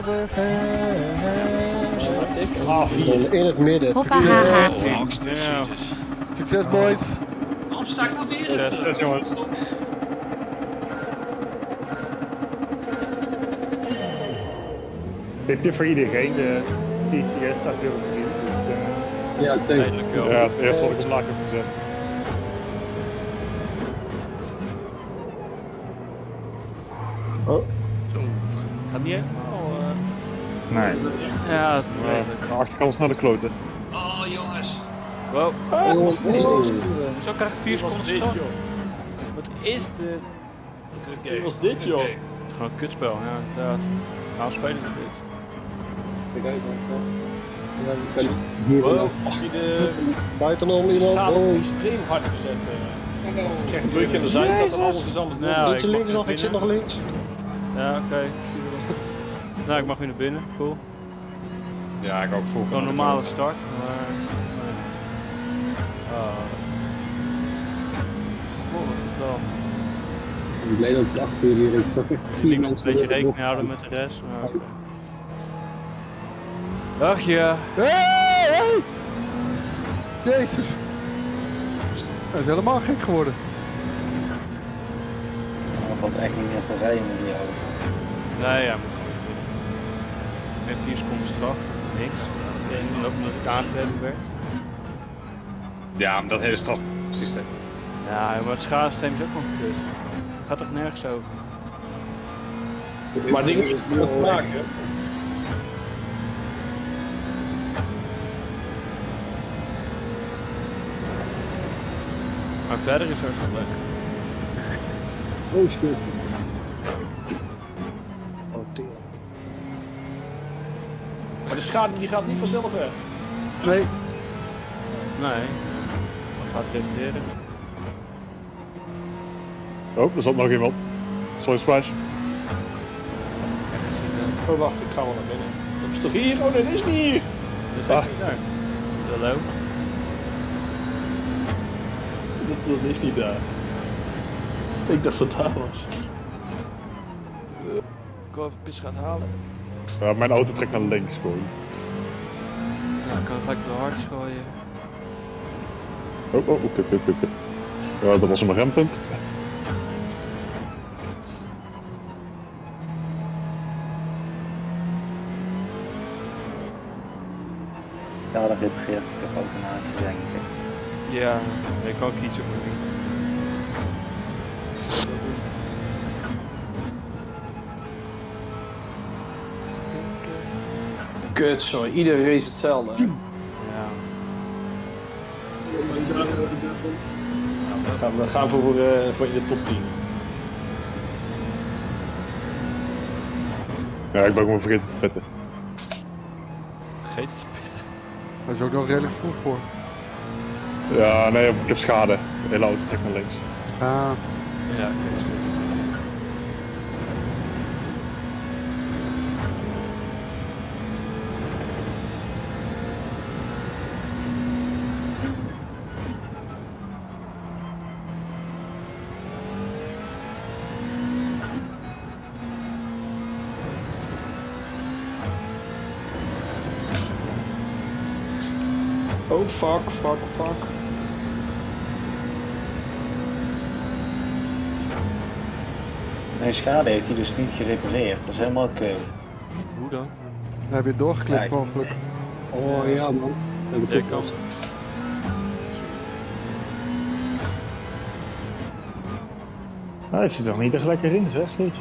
over. In het midden. Hoppa, haha. Succes, boys. Waarom sta ik nou weer? Succes, jongens. Tipje voor iedereen, de TCS staat weer op 3. Dus, Ja, thanks. ja, als het eerste had ik hem laag heb gezet. Oh. Gaat niet helemaal. Nee. Ja, De achterkant is naar de kloten. Oh jongens. wow. Oh. Zo krijg ik 4 seconden straf. Wat is dit? Wat was dit, joh? Het is gewoon een kutspel, ja, inderdaad. Nou, spelen we dit. Hier Wow. buitenom iemand. Staat Oh. extreem hard gezet. Ik krijg een druk aan de zijkant en alles is anders. Nou, Iets ik mag links nog, weer ik zit binnen. nog links. Ja, oké. Ik zie er wel. Nou, ik mag weer naar binnen. Cool. Ja, ik ook voor. Gewoon een normale start, maar... nee. Ah. Godverdamme. Ik ben blij dat ik achter jullie reed. Ik zag echt Je 4 liet nog een mensen. beetje rekening houden met de rest, maar oké. Dag ja. Hey! Jezus. Hij is helemaal gek geworden. Er valt echt niet meer te rijden met die auto. Nee, ja, moet gewoon weer binnen. Met 4 seconden straf, niks. En ook omdat ik aangereden werd. Ja, maar dat hele strafsysteem. Ja, maar het schadesysteem is ook gewoon kut. Gaat toch nergens over? Maar dingen is wat te maken. Maar verder is het wel leuk. Oh shit. Oh tering. Maar de schade die gaat niet vanzelf weg. Nee. Nee. Wat gaat repareren? Oh, er zat nog iemand. Sorry, Splash. Echt zien. Oh wacht, ik ga wel naar binnen. Dat is toch hier? Oh nee, dat is niet hier. Dat is echt niet daar. Hallo? Dat is niet daar. Ik dacht dat daar was. Ik wil even pis gaan halen. Ja, mijn auto trekt naar links gewoon. Nou, ik kan gelijk door hard gooien. Oh, kut. Ja, dat was een rempunt. Ja, dat repareert hij toch automatisch, denk ik. Ja, ik kan kiezen voor niet. Kut, sorry. Iedere race hetzelfde. Ja. We gaan voor in de top 10. Ja, ik ben gewoon vergeten te petten. Vergeet je spit. Dat is ook nog redelijk vroeg voor. Ja, nee, ik heb schade. De hele auto trekt naar links. Ah. Ja, oké. Oh fuck. Nee, schade heeft hij dus niet gerepareerd. Dat is helemaal kut. Hoe dan? Dan heb je doorgeklikt Kijk. mogelijk. Oh ja man. Dat heb Ja, ik kan. ook. Ah, ik zit er nog niet echt lekker in, zeg. Jeetje.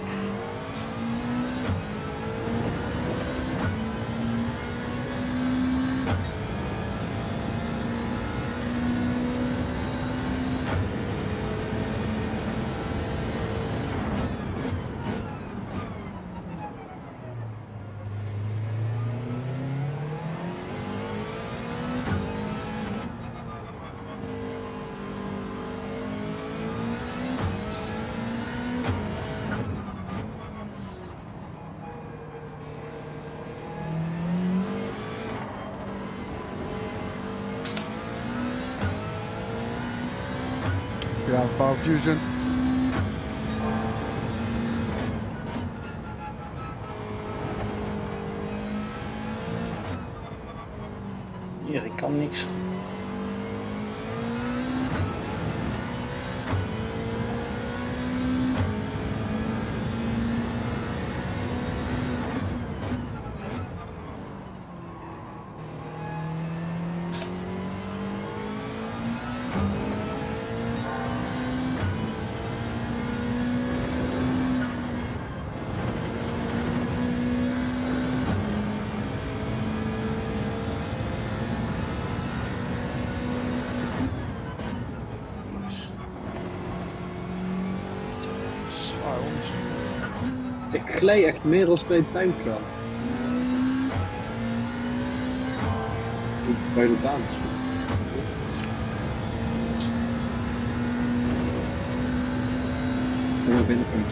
Ja, Power Fusion. niks. Zwaar onderzoek. Ik glij echt meer als bij een tuinkraan. Bij de baan. En dan binnenpuntje.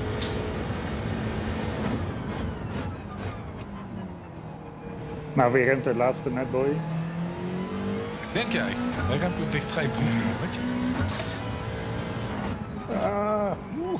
Nou, wie remt het laatste net, Boy? Denk jij? Hij remt ook dicht vrij vroeg, weet je? Ah, Oeh.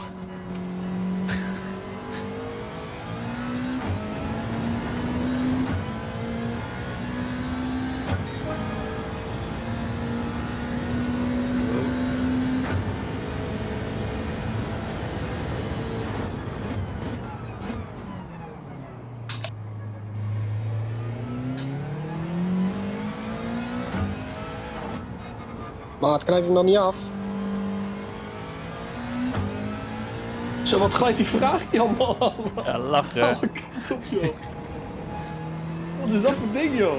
Maat, knijp hem dan niet af. Zo, wat glijdt die Ferrari allemaal? Ja, lachen. Alle kant op, joh. Wat is dat voor ding, joh?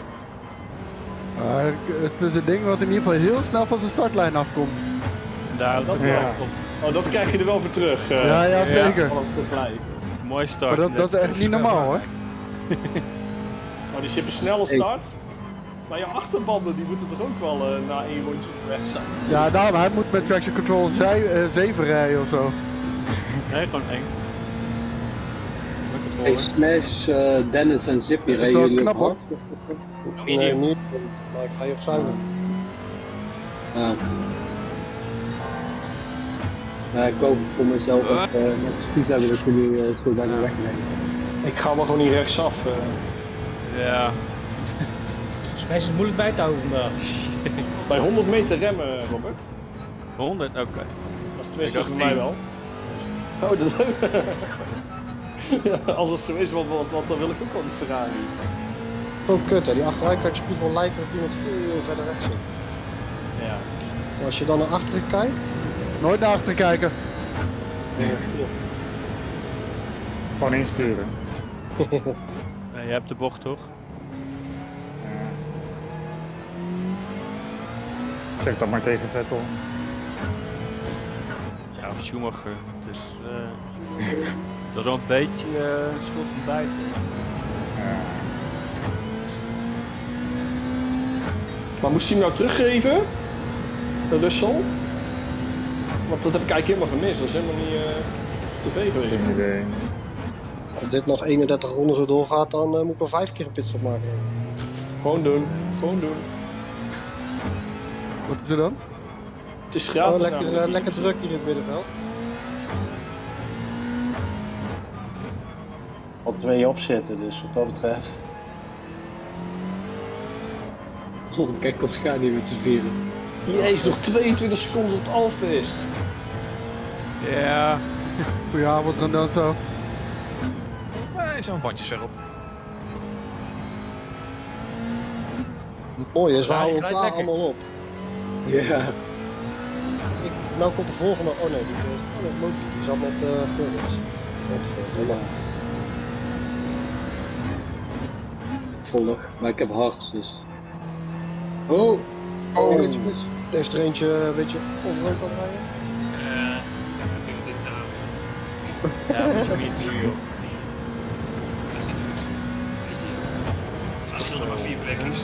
Maar het is een ding wat in ieder geval heel snel van zijn startlijn afkomt. Daar Dat ook wel. Ja. Oh, dat krijg je er wel voor terug. Ja, zeker. Alles tegelijk. mooi start. Maar dat is echt niet normaal hoor. Nou, die zit een snelle start. Maar je achterbanden die moeten toch ook wel na 1 rondje weg zijn. Ja, daarom, hij moet met traction control 7 rijden of zo. Nee, gewoon 1. Hey, Smash, Dennis en Zippy, Dat is rijden wel jullie knap, op hard? Nee, niet. Maar ik ga je opzij doen. Ja. Ja, ik hoop voor mezelf dat met Spies hebben dat jullie zo bijna wegrijden. Ik ga wel gewoon niet rechtsaf. Ja. Smash is moeilijk bij te houden vandaag. Bij 100 meter remmen, Robert. 100? Oké. Dat is tenminste Ik bij dacht mij wel. Oh, dat ja, als het zo is, want dan wil ik ook wel die Ferrari. Zo kut hè, die achteruitkijkspiegel lijkt dat hij met veel verder weg zit. Ja. Maar als je dan naar achteren kijkt, Nooit naar achteren kijken. Gewoon insturen. Nee, je hebt de bocht toch? Zeg dat maar tegen Vettel. Ja, of Schumacher. Dus dat is wel een beetje schuld van beide. Maar moest hij hem nou teruggeven? De Russell? Want dat heb ik eigenlijk helemaal gemist. Dat is helemaal niet op tv geweest. Geen idee. als dit nog 31 ronden zo doorgaat, dan moet ik wel 5 keer een pitstop maken. Denk ik. Gewoon doen. Gewoon doen. Wat is er dan? Het is gratis. lekker, namelijk. lekker druk hier in het middenveld. Op 2 opzitten, dus wat dat betreft. Oh, kijk als ga die met z'n vieren. Jezus, nog 22 seconden tot Alfa is. Ja. Goedenavond, Randanzo. Nee, zijn bandjes erop. Het mooie is, we Ja, houden je elkaar rijdt lekker. allemaal op. Ja. Nou komt de volgende. Oh nee, die zat net voor ons. Volg, maar ik heb hards dus. Oh! Oh, Oh. heeft er eentje een beetje overrood aan het rijden? Ik denk dat dit... Ja, dat is niet nu joh. Dat zit er. Als je nog maar 4 plekjes.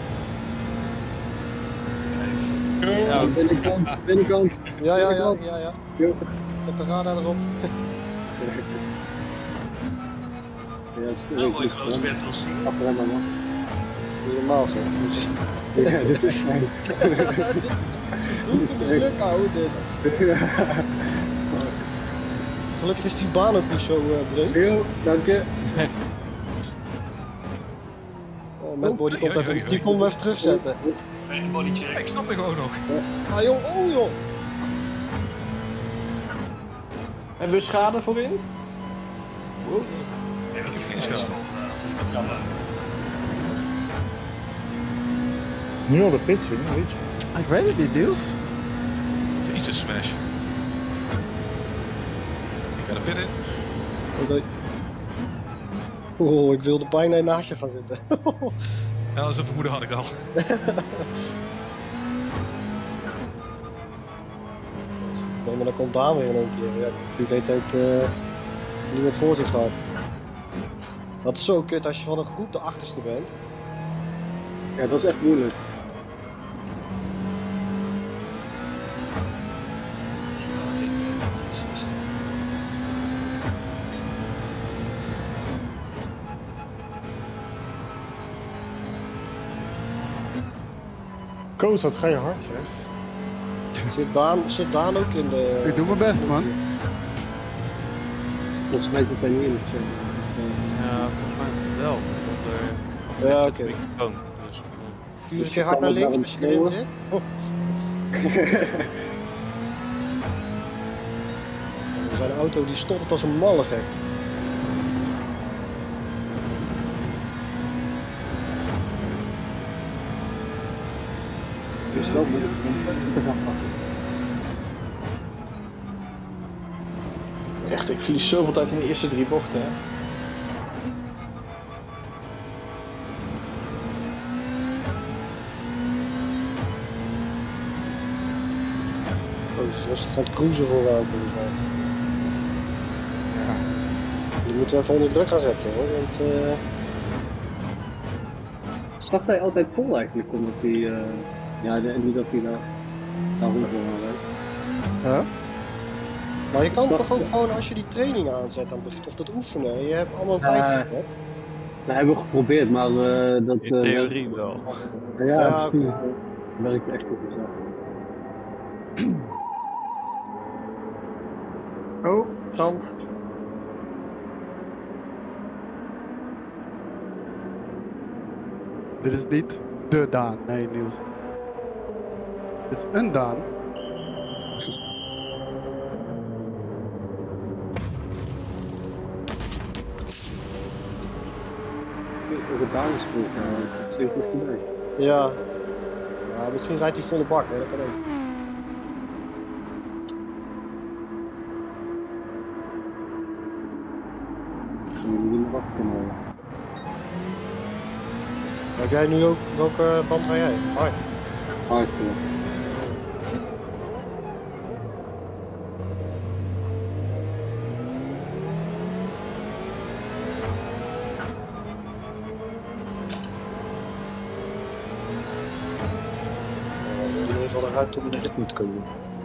Ja, binnenkant, binnenkant. Ja. Jo. Met de radar erop. Ja, is Nou, mooi grote battles. Afremmen man. Dat is niet normaal gek. Ja, dit is fijn. Doe het misluk, ouwe, dit. Gelukkig is die baan ook niet zo breed. Jo, dank je. Oh, met Boy, die komt even terugzetten. Ik snap het gewoon nog. Ah joh, oh joh. Hebben we schade voorin? Nee, dat is geen schade. Nu al de pits in, weet je. Ik weet het niet, Niels. Iets een smash. Ik ga er pit in. Oké. Oh, ik wilde bijna naast je gaan zitten. Ja, zo'n vermoeden had ik al. Maar dan komt Daan weer in een keer. Ja, die deed het niemand voor zich staat. Dat is zo kut als je van een groep de achterste bent. Ja, dat is echt moeilijk. Koos, wat ga je hard zeg. Zit Daan ook in de... Ik doe mijn best, man. Volgens mij zit hij niet in de chat. Ja, volgens mij wel. Ja, oké. Microfoon. Dus, Puur een keer hard naar links als je erin zit. Oh. Zijn auto die stottert als een malle gek. Dus wel moeilijk te gaan pakken. Echt, ik verlies zoveel tijd in de eerste 3 bochten, hè. Oh, ze is gaan cruisen vooraan volgens mij. Ja. Die moeten we even onder druk gaan zetten hoor, want Start hij altijd vol eigenlijk, omdat hij... ja, niet dat hij daar hoeveel aan weet. Ja? Maar je kan toch ook gewoon als je die training aanzet, dan begint of dat oefenen. Je hebt allemaal tijd gehad. Dat hebben we geprobeerd, maar dat... in theorie wel. Ja, precies. oké. Dat werkt echt goed zo. Oh, zand. Dit is niet de Daan. Nee, Niels. Dit is een Daan. Op het basisschool op steeds nog voorbij. Ja. Ja, misschien rijdt hij volle bak, hè? Dat kan ook. Gaan we niet meer afkomen. Heb jij nu ook, welke band ga jij? Hard. Hard. In ieder geval de ruimte om de ritme te kunnen doen.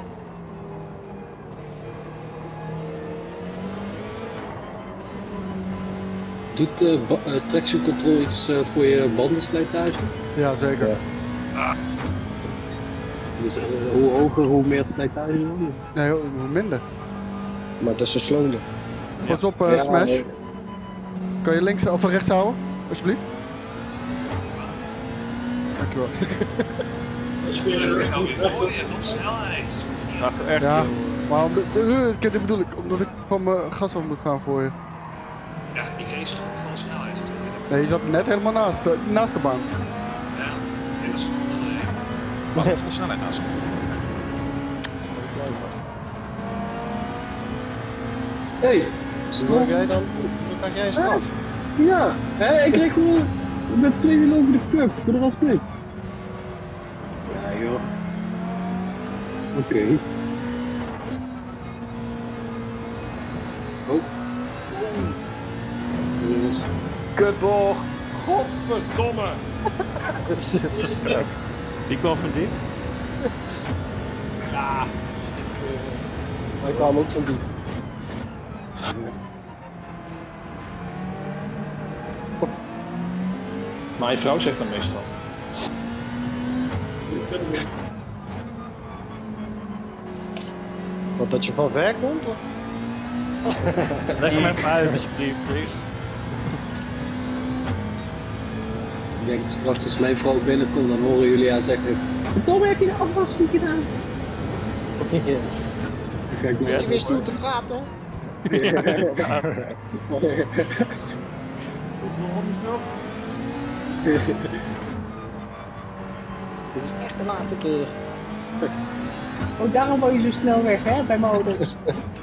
Doet traction control iets voor je bandenslijtage? Ja, zeker. Ja. Dus hoe hoger, hoe meer slijtage dan? Nee, hoe minder. Maar dat is een slome. Pas op, Ja, Smash. nee. Kan je links of rechts houden? Alsjeblieft. Dankjewel. Ach, echt Ja, heel, maar dit bedoel ik, omdat ik van mijn gas af moet gaan voor je. Ja, ik race gewoon van snelheid. Nee, je zat net helemaal naast de baan. Ja, dit is gewoon Mag even de snelheid naast me. Dat is klein gas. Hey, Hoe heb jij dan? Hoezo krijg jij een straf? ja, hè, ik kreeg gewoon met 2 wielen over de cup, maar dat was niet. Ja joh. Oké. Oh. Jongens. Kutbocht. Godverdomme. Die kwam van die? Ja. Wij kwamen ook van die. Mijn vrouw zegt dat meestal. Wat, dat je van werk komt? Of? Leg hem even uit alsjeblieft. Ik denk straks als mijn vrouw binnenkomt, dan horen jullie haar zeggen: Tom, heb je de afwas niet gedaan? Ja. Kijk, Moet je weer stoer te praten? Dit is echt de laatste keer. Oh, daarom wou je zo snel weg, hè, bij mijn ouders.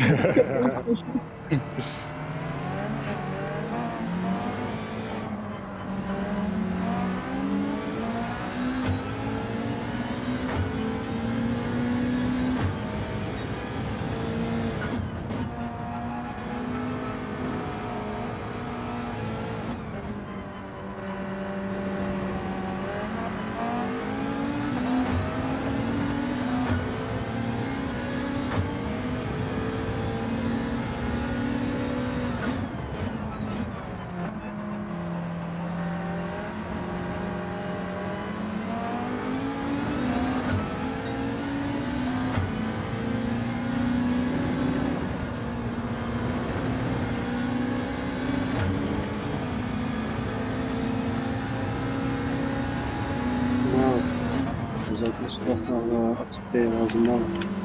zou ik dus toch wel accepteren als een man.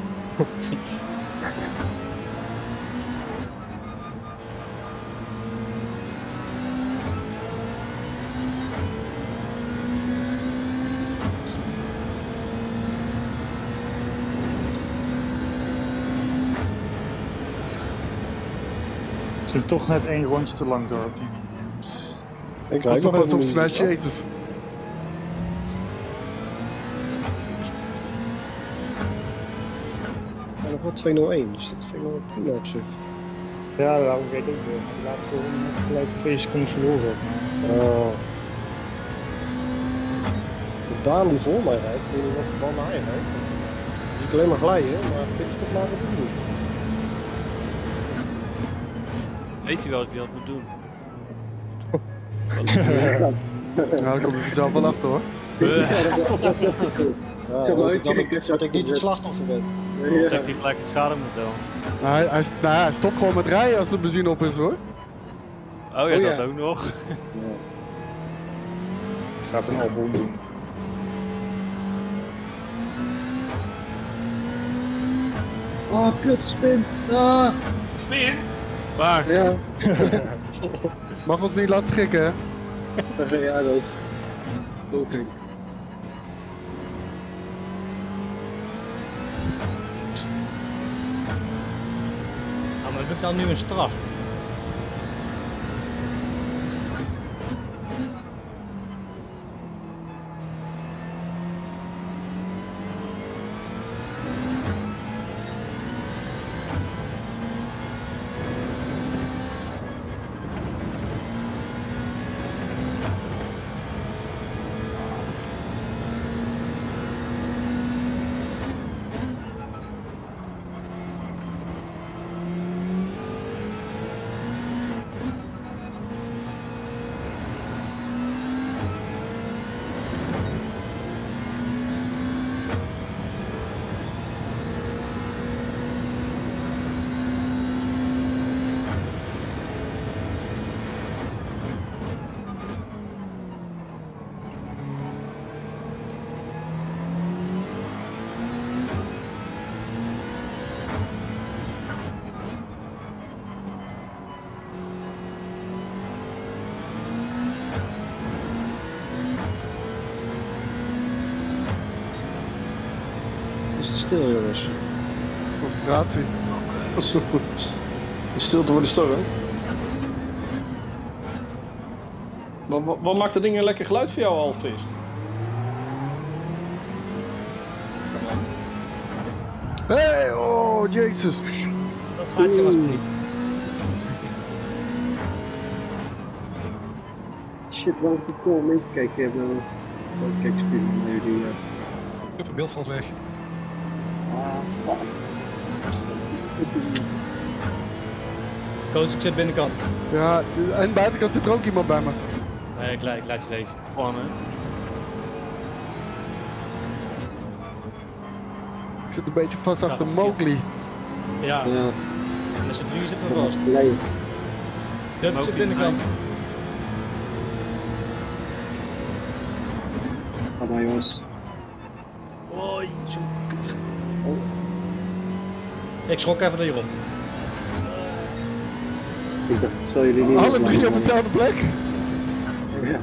Ze hebben toch net 1 rondje te lang door, team. Ik Wat rijd nog nog even op een Smash, minuutje. Jezus. Ja, nog wel 201, dus dat vind ik wel prima op zich. Ja, daarom weet ik ook weer. De laatste ronde heb gelijk 2 seconden verloren. Oh. De baan die voor mij rijdt, ik weet niet welke baan hij rijdt. Dus ik alleen maar glijden, maar pitstop maken doe ik niet. Weet je wel dat je dat moet doen? Ja, dan kom je zelf wel achter hoor. Ja, dat ik niet het slachtoffer ben. Dat hij gelijk het schademodel. Hij stopt gewoon met rijden als de benzine op is hoor. Oh ja, dat ook nog. Gaat een album doen. Oh, kutspin. Ah. Spin? Waar? Ja. Mag ons niet laten schrikken hè. Ja, dat is... Oké. Ah, maar heb ik dan nu een straf? Is het stil jongens? Concentratie. De stilte voor de storm. Wat maakt dat ding een lekker geluid voor jou, Alfist? Hey, oh Jezus. Dat gaatje was er niet. Shit, waarom is het cool om mee te kijken? Ik heb nou... Kijk, spelen naar jullie... Het beeld valt weg. fuck. Koos, ik zit binnenkant. Ja, en buitenkant zit er ook iemand bij me. Nee, ik laat je even. Spannend. Ik zit een beetje vast achter Mowgli. Ja, Ja. en met z'n drieën zitten we vast. Nee. Hup, ik zit binnenkant. Ga maar jongens. Hoi, zo kut. Oh. Ik schrok even naar Jeroen. Ik dacht, zal jullie niet... Alle drie op dezelfde plek? Ja.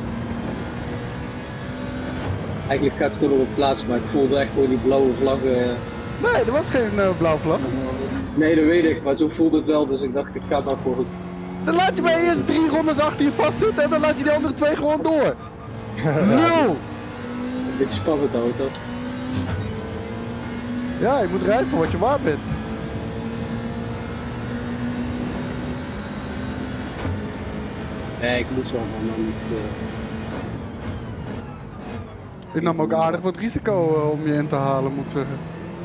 Eigenlijk gaat het gewoon op een plaats, maar ik voelde echt gewoon die blauwe vlag. Nee, er was geen blauwe vlag. Nee, dat weet ik, maar zo voelde het wel, dus ik dacht ik ga maar voor het... Dan laat je bij de eerste 3 rondes achter je vastzitten en dan laat je die andere 2 gewoon door. Nul! Een beetje spannend houden, toch? Ja, je moet rijden voor wat je waard bent. Nee, ik moest wel van man niet veel. Ik nam ook aardig wat risico om je in te halen, moet ik zeggen.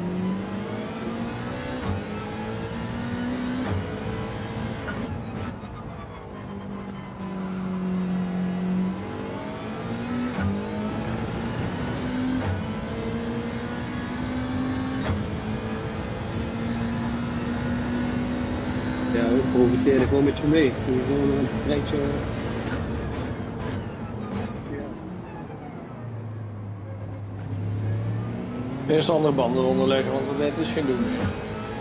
Ja, we profiteren gewoon met je mee. Kun je gewoon een rijtje... Eerst andere banden onderleggen, want het is geen doen meer.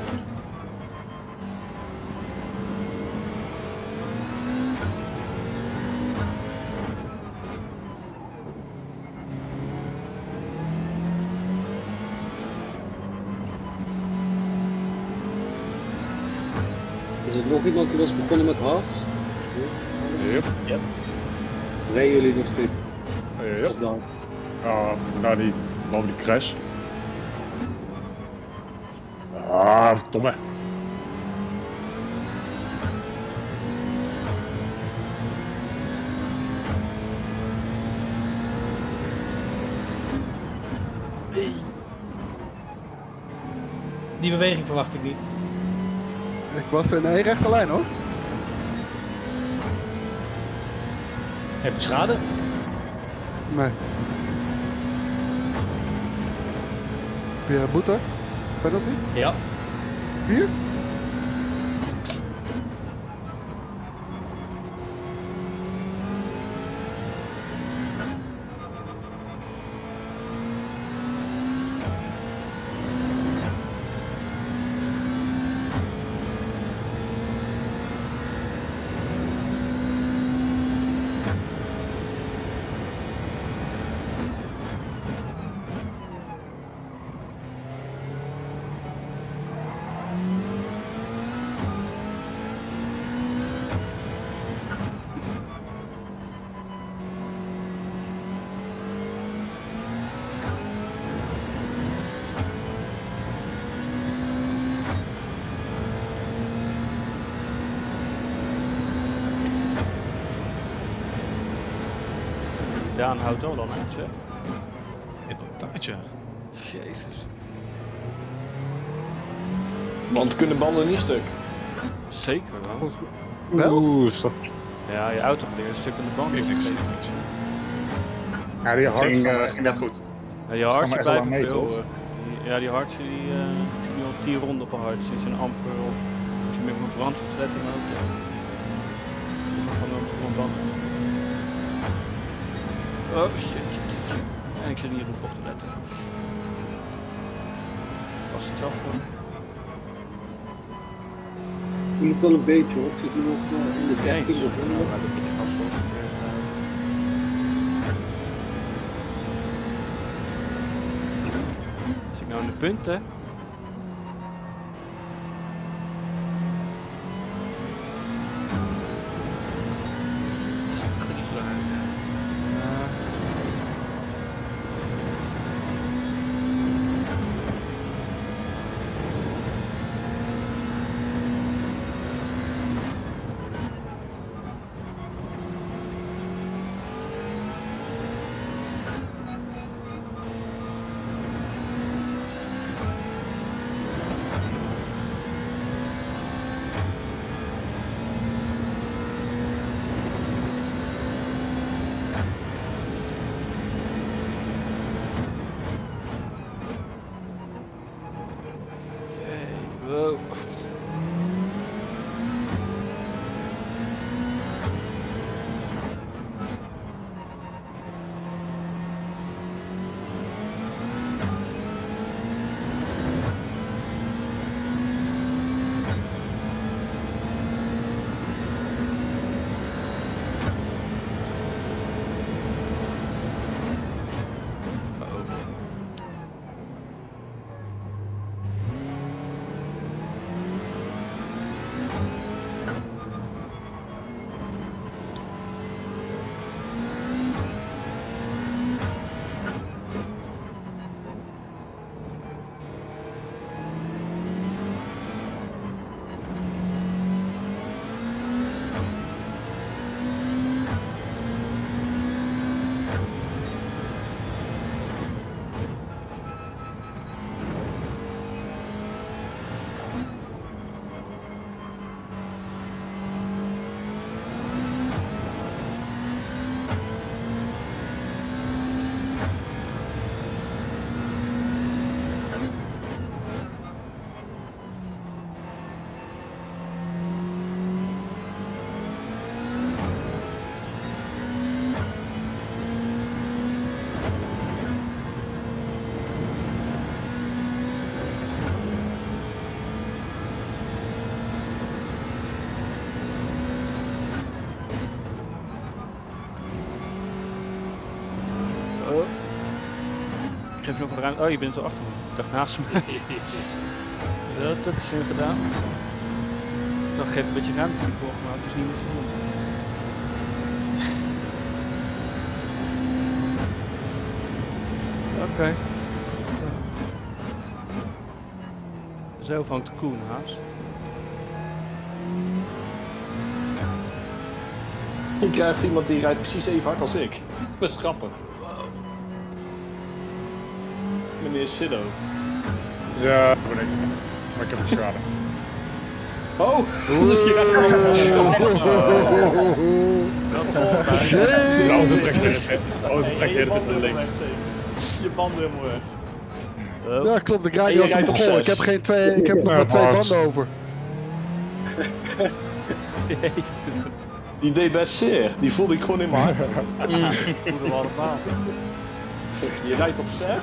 Is het nog iemand die was begonnen met hard? Yep. Rijden jullie nog steeds? Yep. Dan. Nou die crash. Ah, verdomme. Die beweging verwacht ik niet. Ik was in één rechte lijn hoor. Heb je schade? Nee. Heb je boete? Penalty? Ja. 4? Daan houdt wel dan uit, hè? Inderdaad, ja. Jezus. Want kunnen banden niet stuk. Zeker wel. Wel? Oeh, zo. Ja, je auto gaat een stuk in de band. Heeft niks, heeft niks. Ja, die hard ging net goed. Ja, je hartje maar echt wel blijft mee, veel. toch? Ja, die hartje die zit nu al 10 ronden op een hartje. Die zijn amper op. Als je meer moet brandvertrekken ook. Is dat gewoon dan. Oh shit. En ik zit hier op te letten. Vast straf hoor. Je moet wel een beetje hoor, ik zit nu nog in de 13 of Ja, maar dat beetje vast wel. Zit ik nou in de punten? Achter die vraag. Wow. je nog wat ruimte? Oh, je bent zo achter me. Ik dacht naast me. Dat is slim gedaan. Dan geef een beetje ruimte die bocht, maar het is niet meer goed. Oké. Zo vangt de koen, haas. Je krijgt iemand die rijdt precies even hard als ik. Best grappig. Meneer Siddo. Ja, dat ben ik. Maar ik heb een schade. Oh! Dus je rijdt De auto trekt de hele tijd naar links. Je banden helemaal weg. Ja, klopt. Ik rijd als een Mongool. Ik heb nog maar 2 banden over. Die deed best zeer. Die voelde ik gewoon in mijn hart. Voelde we allemaal. Je rijdt op 6.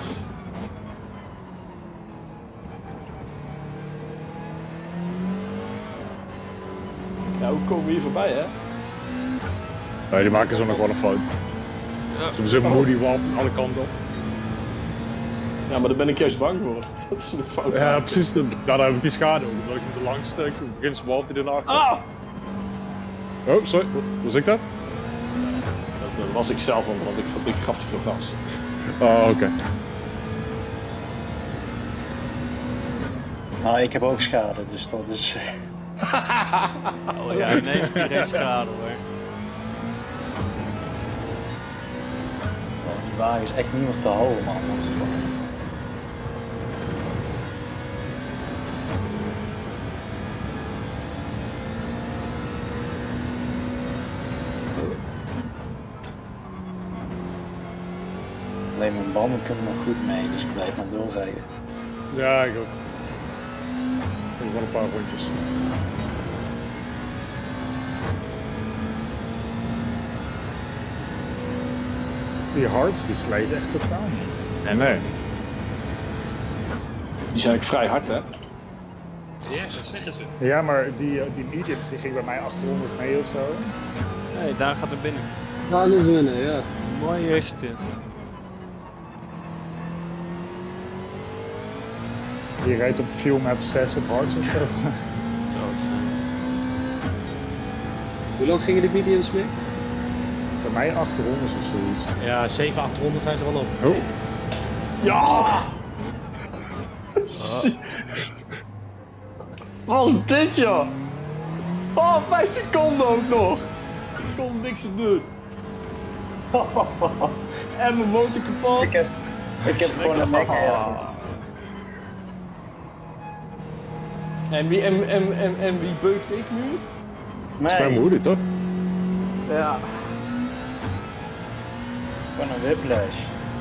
Ja, hoe komen we hier voorbij, hè? Nee, die maken zo nog wel een fout. Ze hebben zo'n moody walpt alle kanten op. Ja, maar daar ben ik juist bang voor. Dat is een fout. Ja, precies. Daar heb ik die schade ook. Omdat ik met de langs stuk, begin walpt hij ernaar. Ah! Oh, sorry. Was ik dat? Dat was ik zelf, want ik gaf te veel gas. Oh, oké. Nou, ik heb ook schade, dus dat is... Oh ja, nee, iedereen schade hoor. Oh, die wagen is echt niet meer te houden, man. What the fuck. Alleen mijn banden kunnen nog goed mee, dus ik blijf maar doorrijden. Ja, ik ook. Ik heb gewoon een paar rondjes. Die hards, die slijt echt totaal niet. Nee. Die zijn eigenlijk vrij hard, hè? Ja, dat zeggen ze. Ja, maar die mediums die ging bij mij 800 mee of zo. Nee, daar gaat er binnen. Gaan eens winnen, ja. Mooi is dit. Die rijdt op fuel map 6 op hards of zo. Zo, Hoe lang gingen de mediums mee? Bij mij 800 of zoiets. Ja, 7, 800 zijn ze wel op. Oh. Ja! Wat was dit, joh? Oh, 5 seconden ook nog! Ik kon niks te doen. En mijn motor kapot. Ik heb gewoon een nek, ja. En wie beukt ik nu? Dat is mijn moeder, toch? Ja. Gewoon een whiplash.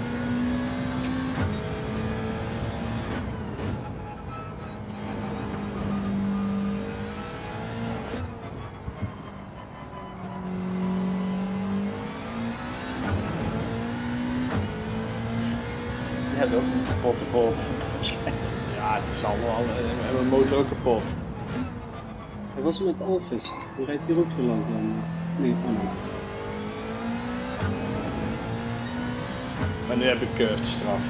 Je hebt ook een kapotte vol. Ja, het is allemaal... En mijn motor ook kapot. Wat was er met Alvis? Die rijdt hier ook zo lang dan. Nee, oh nee. En nu heb ik de straf.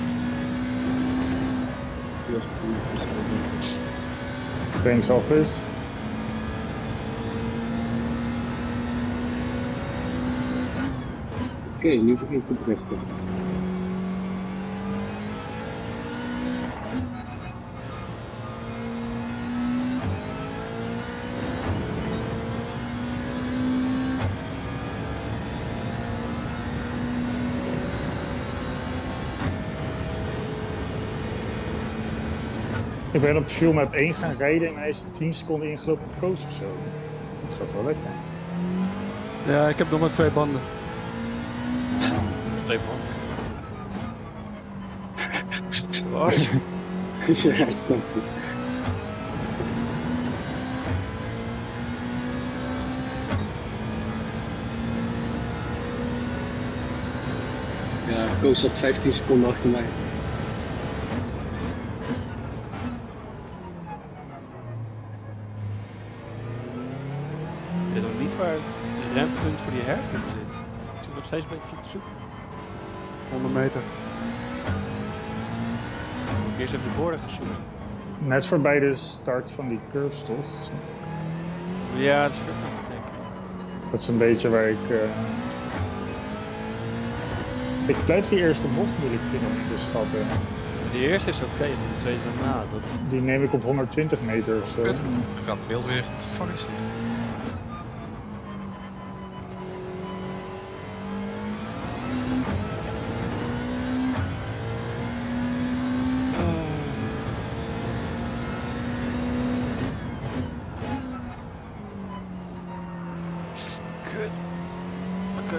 Die was goed. Thanks, Office. Oké, nu begin ik te driften. Ik ben op fuel map 1 gaan rijden en hij is 10 seconden ingelopen op koos of zo. Het gaat wel lekker. Ja, ik heb nog maar 2 banden. 2 man. Wat? Ja, snap ik. Ja, Koos zat 15 seconden achter mij. Ik weet nog niet waar het rempunt voor die herpunt zit. Ik zit nog steeds een beetje te zoeken. 100 meter. Moet ik eerst even de borden gaan zoeken. Net voorbij de start van die curves, toch? Ja, dat is ook even denken. Dat is een beetje waar ik... Ik blijf die eerste bocht moeilijk vinden om in te schatten. Die eerste is oké, maar de tweede daarna. Die neem ik op 120 meter of zo. Dan gaat het beeld weer. What the fuck is dit? Kut. Oké.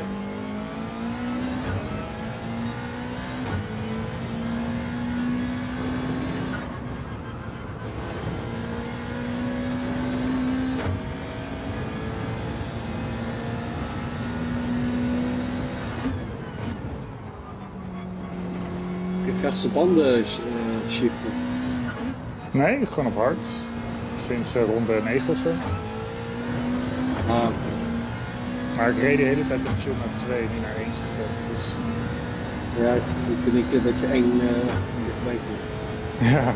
Heb je verse banden shiften? Nee, gewoon op hard. Sinds ronde 9 of zo. Ah. Maar ik reed de hele tijd op fuel naar 2, niet naar 1 gezet. Dus... Ja, ik denk dat je 1 dichtbij komt. Ja.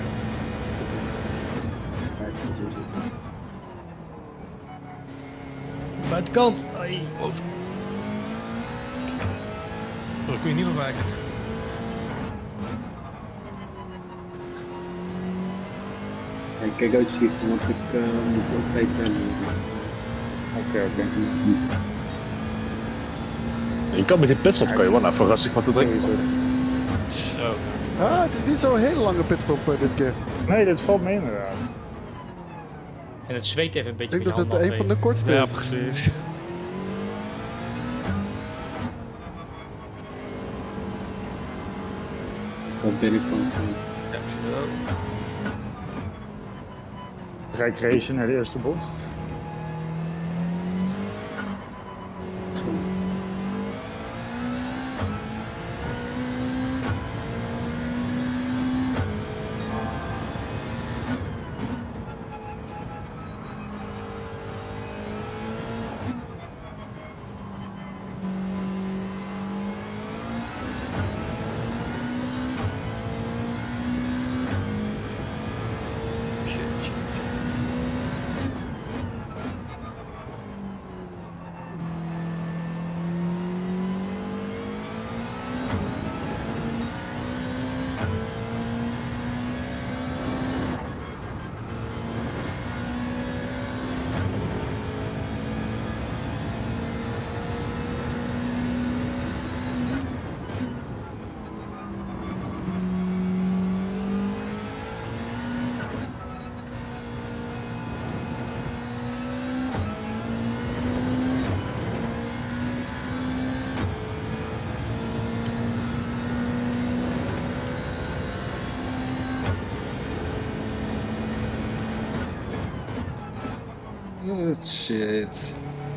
Buitenkant! Ai. Oh. Dat kun je niet ontwijken. Ja, ik kijk uit shiften, want ik moet ook beter doen. Oké. Je kan met die pitstop kan je wel naar verrassing wat te drinken. Zo. Ah, het is niet zo'n hele lange pitstop dit keer. Nee, dit valt mee inderdaad. En het zweet even een beetje. Ik denk dat het een van de kortste Ja, is. precies. Wat binnenkomt. Ja, zo. Rijk racen naar de eerste bocht. Shit.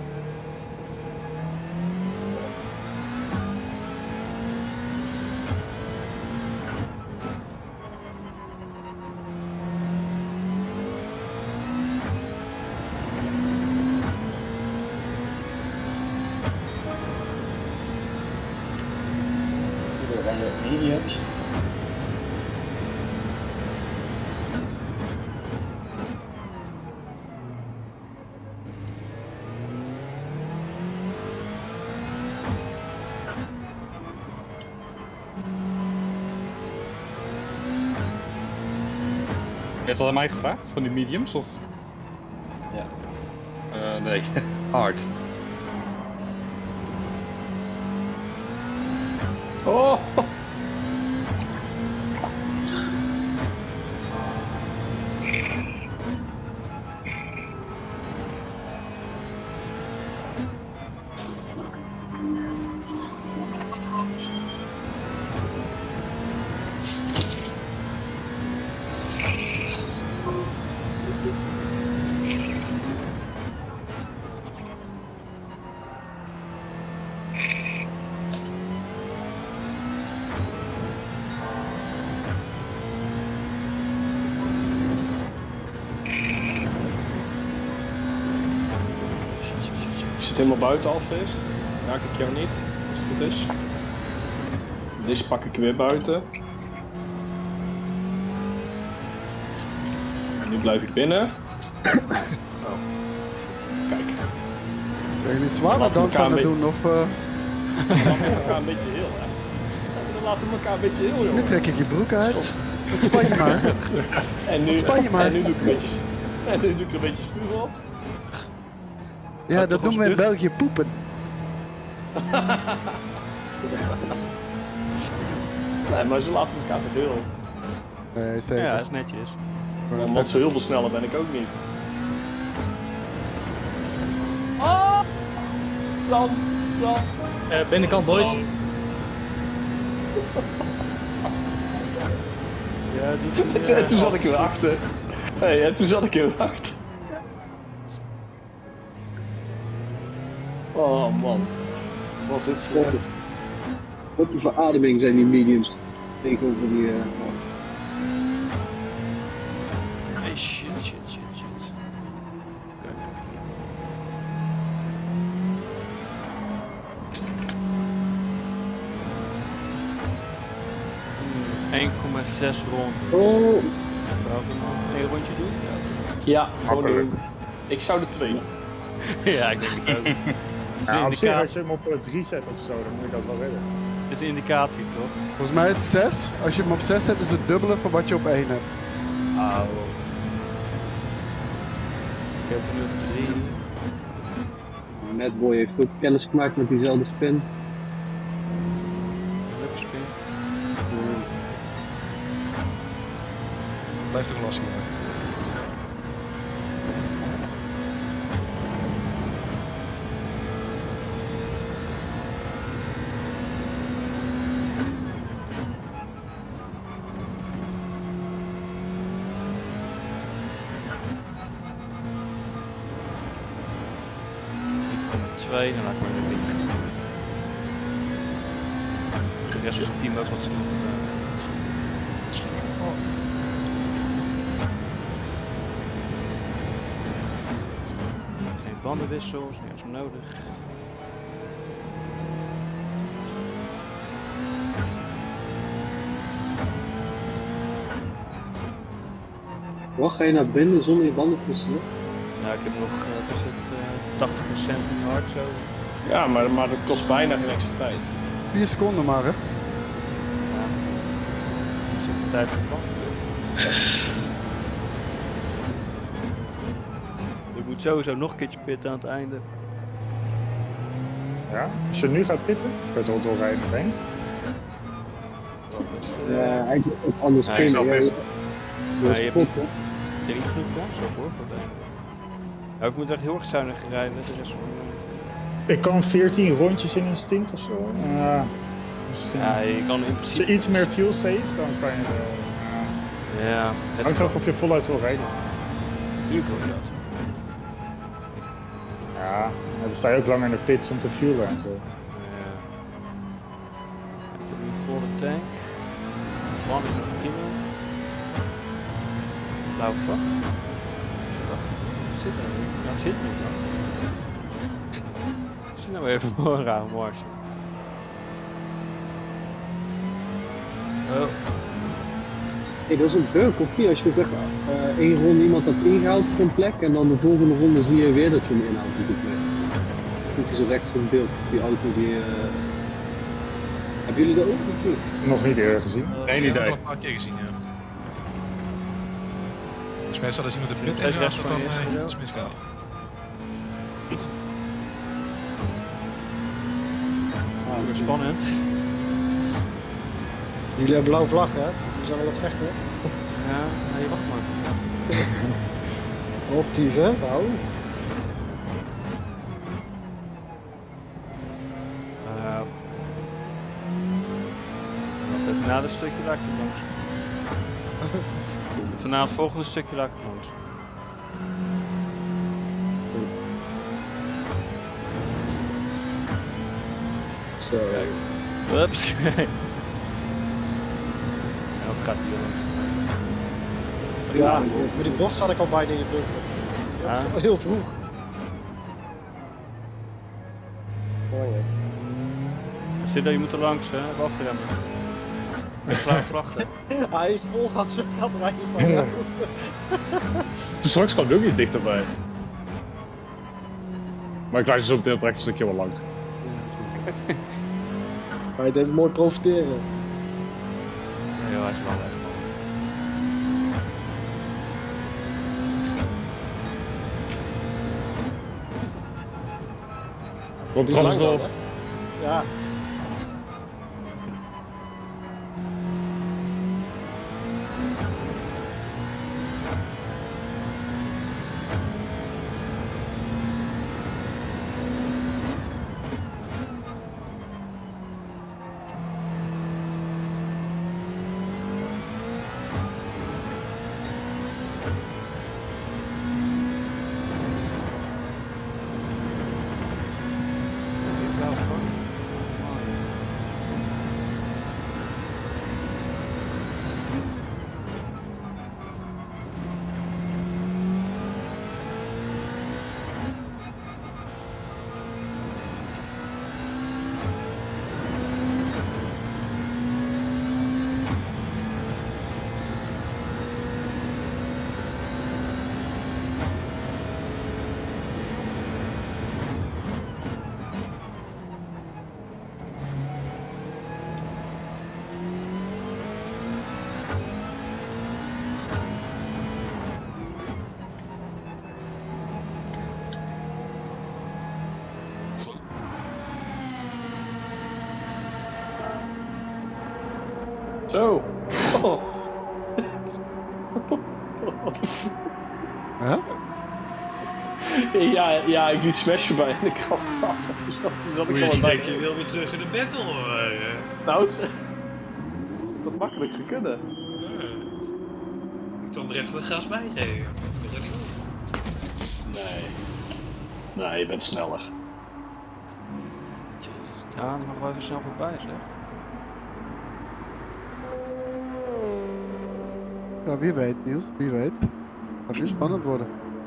We rijden mediums. Werd dat aan mij gevraagd, van die mediums, of? Ja. Nee, hard. Oh! Je zit helemaal buiten alvast. Raak ik jou niet, als het goed is. Deze pak ik weer buiten. Nu blijf ik binnen. Oh. Kijk. Zijn jullie zwaar Laten we dans elkaar aan het een doen of... We laten elkaar een beetje heel, hè? Ja, dan laten we elkaar een beetje heel, jongen. Nu trek ik je broek uit. Ontspan je maar. Ontspan je maar. En nu doe ik een beetje... En nu doe ik een beetje spuug op. Ja, dat noemen we in België poepen. Nee, maar ze laten elkaar te veel. Nee, zeker. Ja, dat is netjes. Want zo heel veel sneller ben ik ook niet. Oh! Zand, zand. Binnenkant, boys. Ja, En toen zat ik erachter. Hey, en toen zat ik erachter. Oh man. Was dit slecht. Wat een verademing zijn die mediums. Tegenover die Hey, shit. Okay. 1,6 rond. Oh! Zou ik nog een rondje doen? Ja, gewoon doen. Ik zou de 2 doen. Ja, ik denk het ook. Ja, op zich, als je hem op 3 zet of zo, dan moet je dat wel redden. Het is een indicatie, toch? Volgens mij is het 6. Als je hem op 6 zet is het dubbele van wat je op 1 hebt. Auw. Ik heb er nu op 3. Madboy heeft ook kennis gemaakt met diezelfde spin. Leuke spin. Blijft toch lastig. Dan laat ik maar weer liggen. De rest van het team ook wat te doen. Geen bandenwissels, nergens nodig. Wat ga je naar binnen zonder je banden te wisselen? Ja, ik heb nog 80% in hard zo. Ja, maar dat kost bijna geen extra tijd. 4 seconden maar, hè? Ja. Dat is de tijd van. Ik moet sowieso nog een keertje pitten aan het einde. Ja, als je nu gaat pitten, kun je het wel doorrijden aan het eind. Hij is ook anders Ja, spinnen. je hebt spot, niet genoeg kans voor. Ja, ik moet echt heel erg zuinig rijden met de rest van Ik kan 14 rondjes in een stint of zo. Misschien. Ja, je kan in Als principe... je iets meer fuel save, dan kan je wel. Ja, het Hangt af of je voluit wil rijden. Natuurlijk wil je dat. Ja, dan sta je ook langer in de pits om te fuelen en zo. Ja. Ik heb nu een volle tank. Man is nog prima. Blauw vak. Zit er niet? Ja, het zit niet dan. Zit nou even voor een raar marsje. Oh. Hey, dat is een bug of niet? Als je zegt, één ronde iemand had ingehaald op een plek en dan de volgende ronde zie je weer dat je hem inhoudt op die plek. Dan komt hij zo rechts in beeld, die auto die... Hebben jullie dat ook of niet? Nog niet eerder gezien. Geen idee. Ik heb het al een paar keer gezien, ja. Volgens mij staat als iemand de pit ingaat, dat dan iets misgaat. Super spannend. Jullie hebben blauwe vlag, hè? Jullie zijn wel aan het vechten. Ja, nee, wacht maar. Optief, hè? Nou. Even na dit stukje laat ik hem langs. Even na het volgende stukje laat ik hem langs. Zo. Ups. En wat gaat hier langs? Ja, met die bocht zat ik al bijna in je bunker. Ja. Heel vroeg. Zit daar, je moet er langs, hè? Even afremmen. Vlag. Hij is vol gaan rijden van ja. Dus straks kan het ook niet dichterbij. Maar ik laat je zo meteen het rechte stukje wel langs. Ja, dat is goed. Hij deed het mooi profiteren. Ja, hij is wel weg. Komt trouwens lang door. dan, hè? Ja. Zo. Oh. Huh? Ja, ik liet Smash voorbij en ik gaf gas. Toen zat ik Hoe je al niet bij. denkt, je wil weer terug in de battle. Nou, het had makkelijk gekund. Ik kan er even de gas bij geven. Dat is ook niet goed. Nee, je bent sneller. Ja, nog wel even snel voorbij zeg. Ja, wie weet Niels, wie weet. Dat is spannend worden.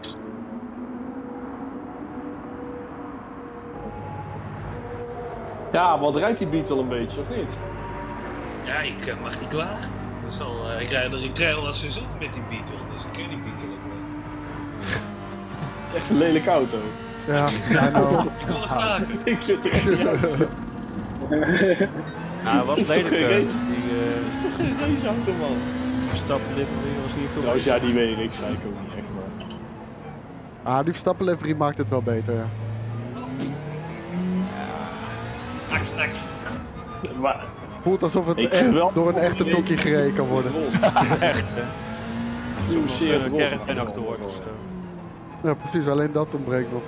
Ja, wat rijdt die Beetle een beetje, of niet? Ja, ik mag niet klagen. Dat is al, ik rijd al wat seizoen met die Beetle, dus ik ken die Beetle ook wel. Het is echt een lelijke auto. Ja, I know. Ik wil het vragen. Ik vind het echt niet uit. Ja, wat Is toch lelijk. geen race? Die is toch geen raceauto, man? Verstappen livery was hier veel Trouwens, beter. ja, die weet ik, zei ik ook niet echt, maar... Die Verstappen livery maakt het wel beter, ja. Act. Maar... Voelt alsof het Ik echt vind wel- door een echte tokkie gereden kan worden. Echt hè. Geïnteresseerd Een roze. caravan achterhoor of zo. Ja, precies, alleen dat ontbreekt nog.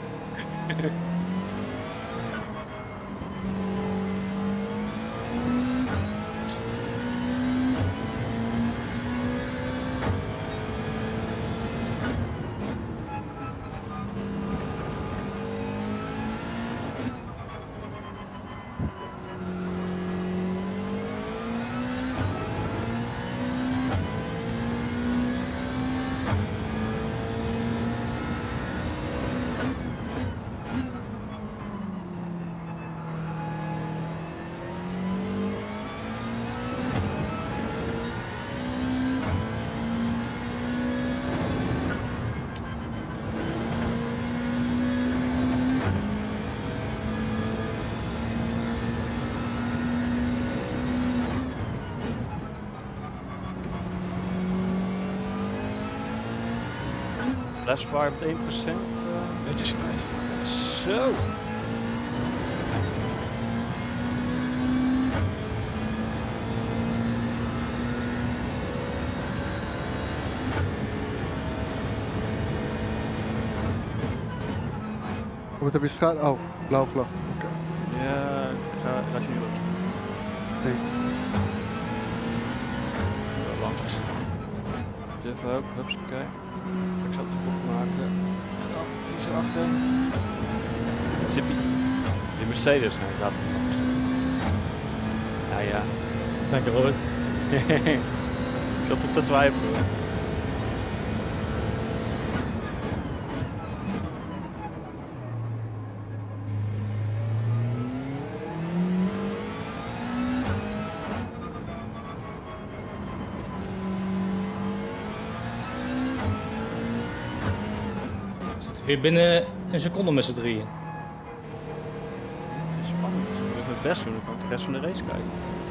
Flashfire met 1%. Netjes tijd. Zo. Wat heb je schade? Oh, blauw vlag. Oké. Ja, ik ga je nu op. Thanks. Langs. Even ook, hupsakee. Ik zal het goed maken. En dan iets erachter. Zippie. Die Mercedes, nee, laat het nog eens. Ja. Lekker hoor. Ik zat op te twijfelen hoor. Weer binnen een seconde met z'n drieën. Spannend. Ik moet even het best doen, dan kan ik de rest van de race kijken.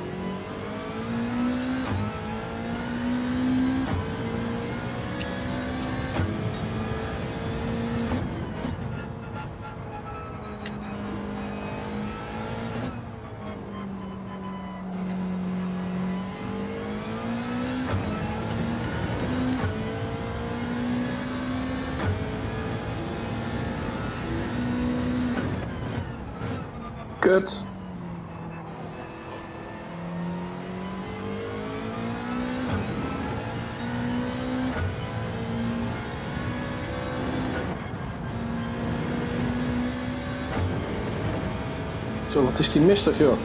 Kut. Zo, wat is die mistig, joh.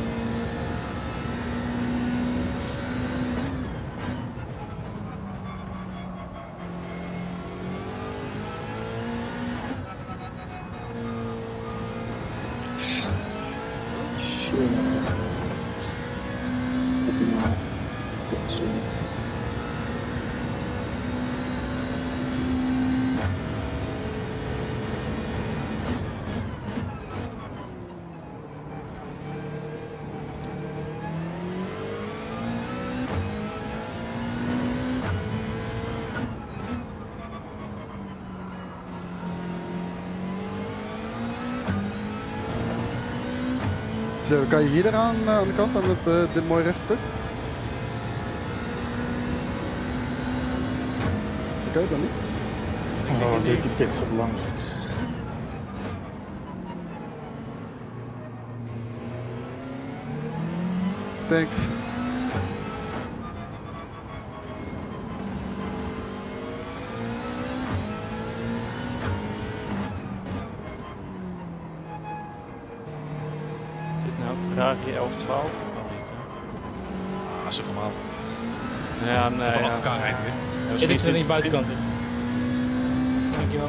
Zo, kan je hier eraan aan de kant, aan dit mooie rechtstuk? Oké, dan niet. Oh, wat doet die pit zo langzaam. Thanks. Ferrari 11-12? Ah, zeg maar. Ja, nee. Van achter elkaar rijden weer. Zit ik er niet buitenkant in. Dankjewel.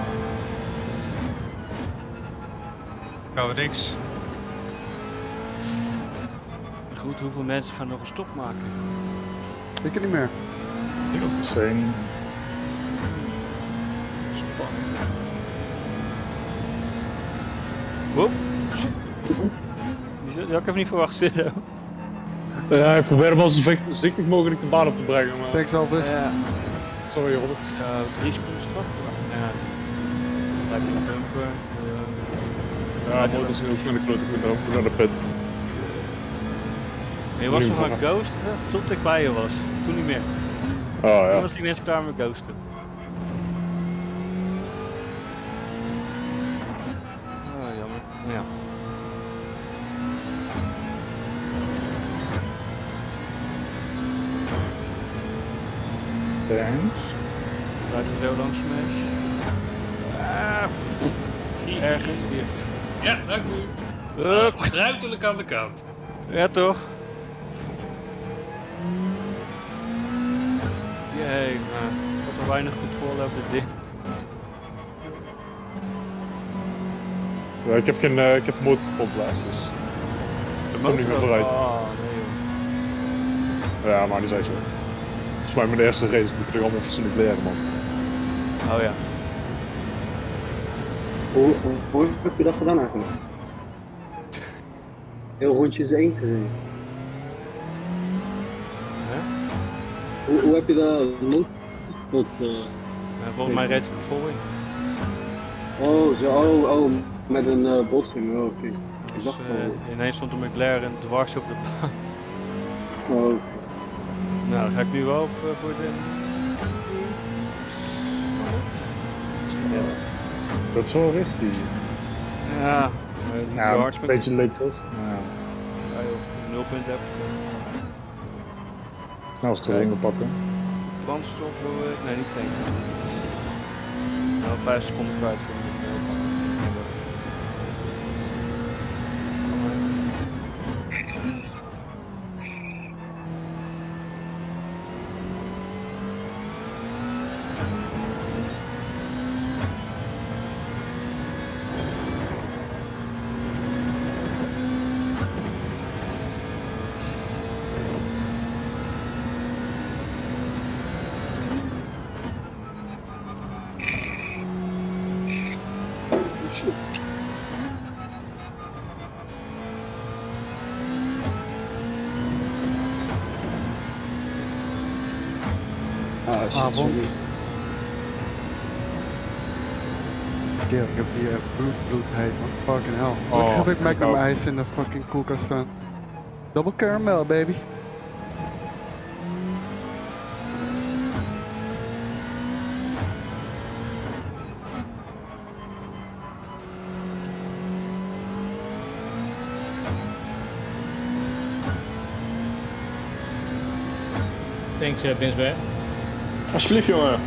Gaan we niks. Goed, hoeveel mensen gaan nog een stop maken? Ik niet meer. Ik ook niet. Spannend. Woep. Die had ik even niet verwacht zitten. Ja, ik probeer hem al zo voorzichtig mogelijk de baan op te brengen. Maar... Thanks, Alvis. Ja. Sorry, Robert. 3 seconden straf. Ja. Lijkt me een bumper. Ja, motors zijn ook naar de klote, ik moet naar de pit. Je was nog aan het ghosten tot ik bij je was. Toen niet meer. Oh ja. Toen was ik ineens klaar met ghosten. Oh, jammer. Ja. Thanks. Blijf je zo langs Smash. Zie ergens weer. Ja, dank u. Ruiterlijk aan de kant. Ja toch? Jee, maar ik had er weinig controle over dit ding. Ja, ik heb de motor kapot blaas, dus... Ik kom niet meer vooruit. Oh, nee, ja, maar die zijn zo. Volgens mij mijn eerste race moet ik er allemaal fatsoenlijk leren, man. Oh ja. Hoe heb je dat gedaan eigenlijk? Heel rondjes 1 gereden. Hoe heb je dat motorkapot? Volgens mij reed ik er vol in. Oh, zo, oh, met een botsing, oké. Dus, ineens stond een McLaren dwars over de baan. Oh. Nou, dan ga ik nu wel voor de... Dat is wel risky. Ja, ja, een beetje leuk toch? Ja. Ja joh, 0 punten heb. Nou, als terrein pakken. Brandstof wil ik, nee niet tanken. Nou, 5 seconden kwijt voor de Avond. Kerel, ik heb hier echt bloed heet, man. Fucking hell. Gelukkig heb ik Magnum ijs in de fucking koelkast staan. Double caramel, baby. Thanks, Binsberg. Alsjeblieft, jongen.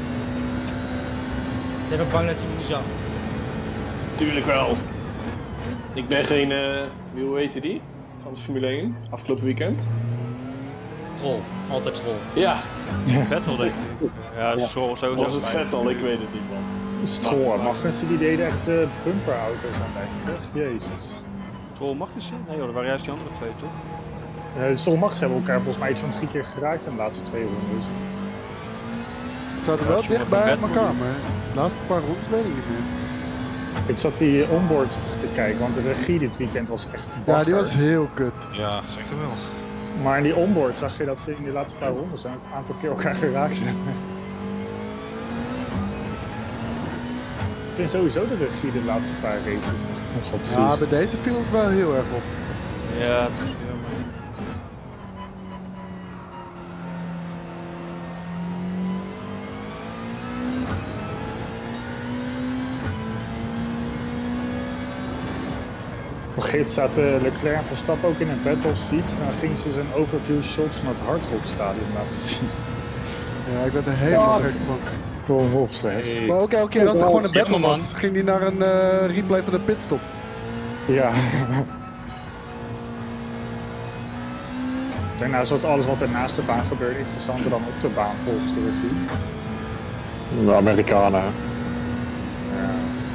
Ik ben ook bang dat je me niet zag. Tuurlijk wel. Ik ben geen, hoe heette die? Van de Formule 1, afgelopen weekend. Troll, altijd troll. Ja. Vettel denk ik. Ja, sowieso. Was het Vettel? Ik weet het niet, man. Stroll en Magnussen die deden echt bumperauto's aan het eind, zeg. Jezus. Stroll Magnussen? Nee joh, dat waren juist die andere twee, toch? Stroll en Max hebben elkaar volgens mij iets van 3 keer geraakt in de laatste 2 rondes. Het zaten wel dicht bij elkaar, maar de laatste paar rondes weet ik niet meer. Ik zat die onboard te kijken, want de regie dit weekend was echt bagger. Ja, die was heel kut. Ja, zegt er wel. Maar in die onboard zag je dat ze in de laatste paar rondes een aantal keer elkaar geraakt hebben. Ik vind sowieso de regie de laatste paar races echt nogal triest. Ja, bij deze viel het wel heel erg op. Ja, het is jammer. Op een gegeven moment zaten Leclerc en Verstappen ook in een battlefiets. En dan gingen ze zijn overview shots van het Hard Rock Stadion laten zien. Ja, ik werd er helemaal gek van. Kom op zeg. Maar ook elke keer als er gewoon een battle was, ging die naar een replay van de pitstop. Ja. Daarnaast was alles wat er naast de baan gebeurde interessanter dan op de baan volgens de regie. De Amerikanen. Ja.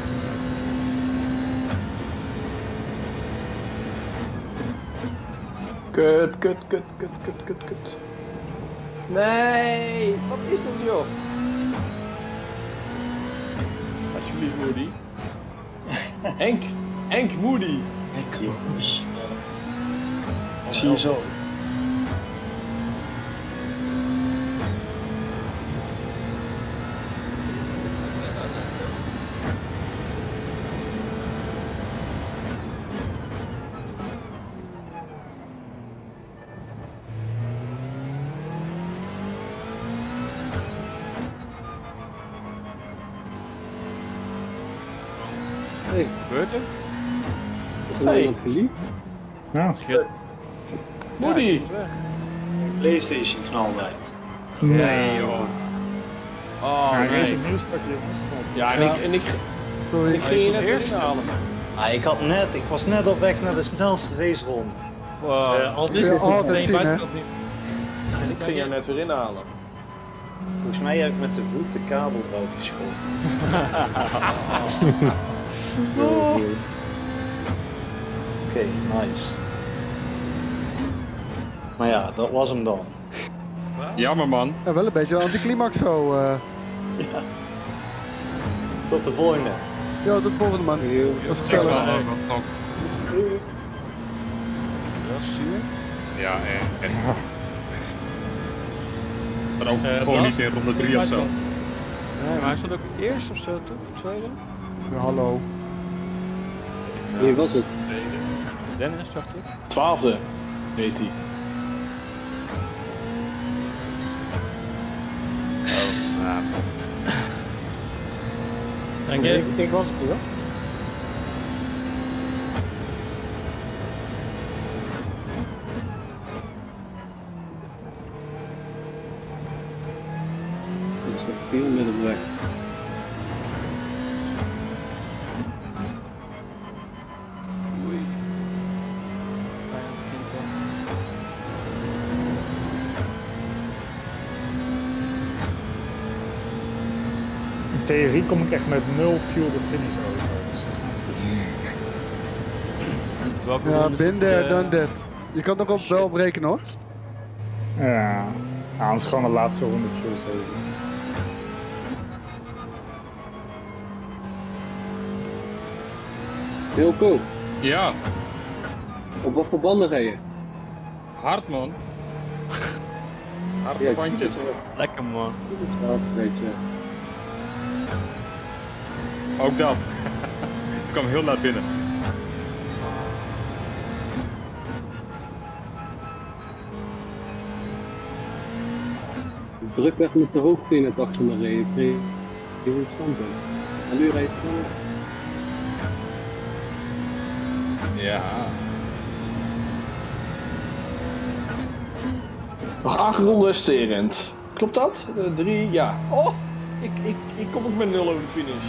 Kut. Nee, wat is dat joh? Alsjeblieft Moody. Henk Moody. Jongens. Zie je zo. Hey, gebeurt er? Is er iemand geliefd? Ja. Moody! PlayStation knalwijd. Nee joh. Oh Ja, nee. race op nieuwspartier jongens. Ja, en ik ging je net weer inhalen. Ik was net op weg naar de snelste raceronde. Wow. Altijd is het altijd zien, hè? buitenkant niet. En ik ging je net weer inhalen. Volgens mij heb ik met de voet de kabel eruit geschoten. Oké, nice. Maar ja, dat was hem dan. Jammer man. Ja, wel een beetje anticlimax zo. Ja. Tot de volgende. Ja, tot de volgende man. Dat is gezellig. Dat is zuur. Ja, echt. Maar ook gewoon Blas? niet in ronde 3 of zo. Nee, maar hij stond ook eerst of zo, toch? Of tweede? Ja, hallo. Wie was het? Dennis, dacht ik. 12e heet hij. Ja. Dank je. Ik was het niet, hoor. Er is nog veel met op weg. Oei. In theorie kom ik echt met 0 fuel de finish over. Dus we gaan zien. Ja, been there, done that. Je kan er ook wel op rekenen hoor. Ja, anders gewoon de laatste ronde fuel zeven. Wilco, Ja, op wat voor banden ga je? hard man. Harde Ja, ik zie bandjes. het Lekker man. wel. Weet je. Ook dat. Ik kwam heel laat binnen. Druk weg met de hoogte in het achter me reden. Ik kreeg heel goed standpunt. En nu rijdt snel. Ja. Nog 8 ronden sterend. Klopt dat? 3, ja. Oh! Ik kom ook met 0 over de finish.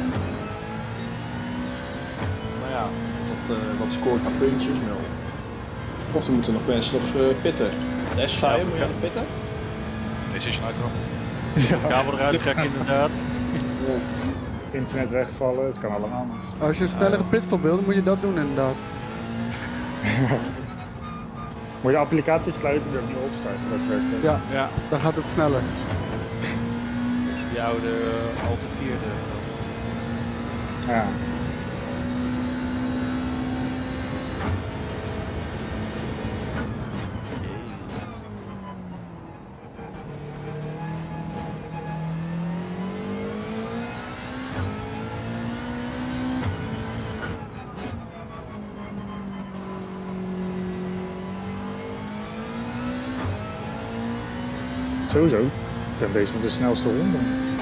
Maar ja, wat scoort aan puntjes? 0. Of er moeten nog mensen nog pitten. De S5, moet je aan de pitten? PlayStation uitrol. Kabel eruit trekken inderdaad. Internet wegvallen, het kan allemaal. Als je een snellere pitstop wil, dan moet je dat doen inderdaad. Moet je de applicatie sluiten en opnieuw opstarten, dat werkt. Ja, dan gaat het sneller. Die oude Alta 4'de. Ja. Sowieso. Ik ben bezig met de snelste ronde.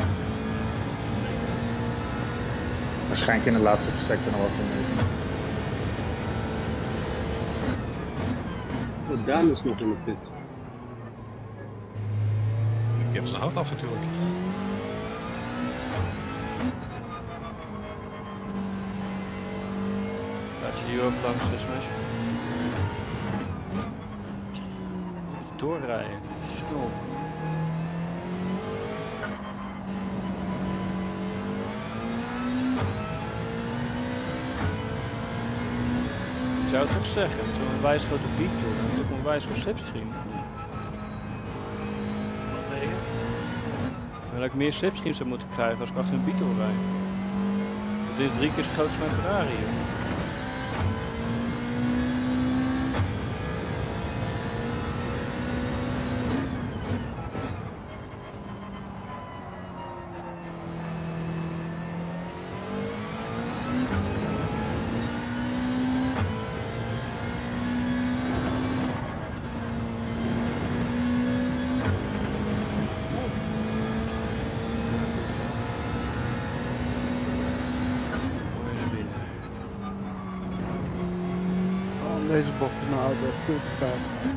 Waarschijnlijk in de laatste sector nog wel veel mee. Oh, Daan is nog in de pit. Die heeft zijn hoofd af natuurlijk. Laat je die over langs Smash. Doorrijden. Snel. Ik zou het toch zeggen, met zo'n wijsgrote piek door, dan moet ook een wijsgroot slipstream. Wat denk je? Dan dat ik meer slipstreams zou moeten krijgen als ik achter een Beetle rijd. Dit is 3 keer zo groot als mijn Ferrari. Joh. Deze bocht is mijn auto veel te ver.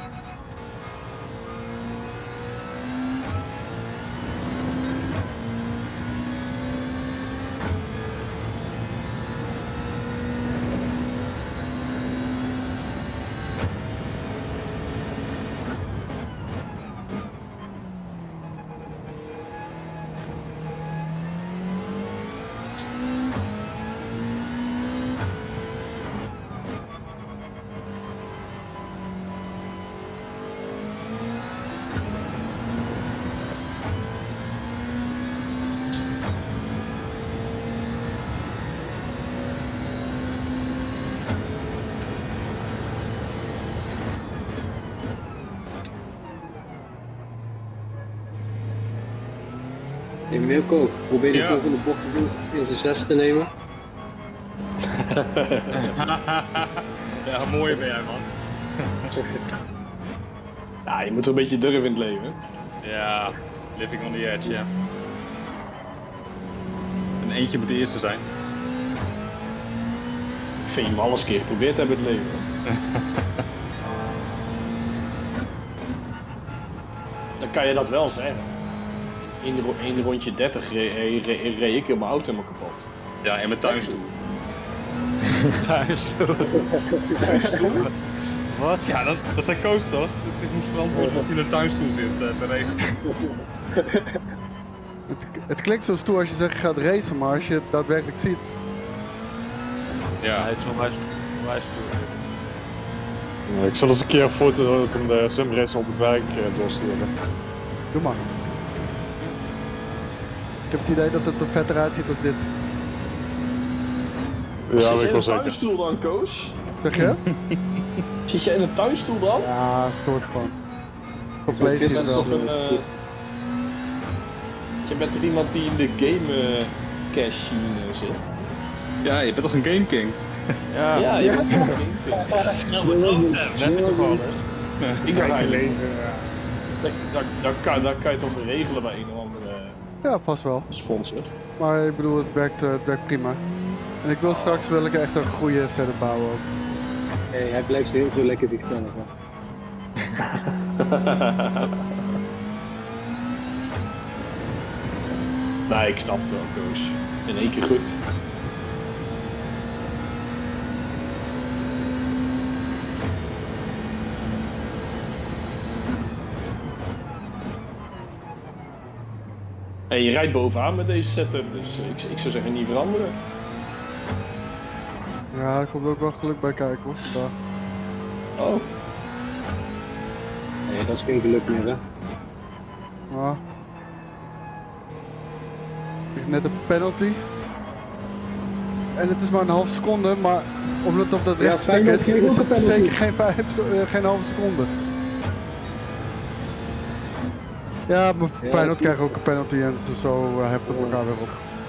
Hey Milko, probeer de volgende bocht in zijn 6 te nemen. Ja, mooi ben jij man. Ja, je moet er een beetje durven in het leven. Ja, living on the edge, ja. En eentje moet de eerste zijn. Ik vind je hem alles een keer geprobeerd hebben in het leven. Dan kan je dat wel zeggen. In rondje 30 reed ik in mijn auto helemaal kapot. Ja, en mijn tuinstoel. Tuinstoel? Wat? Ja, dat is zijn coach toch? Dat is niet verantwoordelijk dat hij in een tuinstoel zit te racen. Het klinkt zo stoer als je zegt je gaat racen, maar als je het daadwerkelijk ziet. Ja, het is wel wijs stoer. Ik zal eens een keer een foto van de simrace op het werk doorsturen. Doe maar. Ik heb het idee dat het er vetter uitziet als dit. Ja, Zit ik jij in wil een zeker. tuinstoel dan, Koos? Zeg je? Zit jij in een tuinstoel dan? Ja, stoort gewoon. Voor PlayStation Je bent wel. toch je bent toch iemand die in de game cash zit? Ja, je bent toch een Game King? Ja, je bent toch een game king. Nou, wat ook Dat heb je toch al, hè? Ik ga je leven. Dat kan je toch regelen bij een of andere Ja, vast wel. sponsor. Maar ik bedoel, het werkt prima. En ik wil straks wil ik echt een goede setup bouwen ook. Hey, hij blijft heel zo lekker zichzelf. Hè. Nee, ik snap het wel, Koos. In één keer goed. En je rijdt bovenaan met deze setup, dus ik zou zeggen niet veranderen. Ja, er komt ook wel geluk bij kijken hoor, vandaag. Oh. Nee, dat is geen geluk meer, hè? Maar... Ik kreeg net een penalty. En het is maar een half seconde, maar omdat het op dat rechtstuk is het zeker geen halve seconde. Ja, maar Feyenoord krijgt ook een penalty en zo heftig elkaar weer op.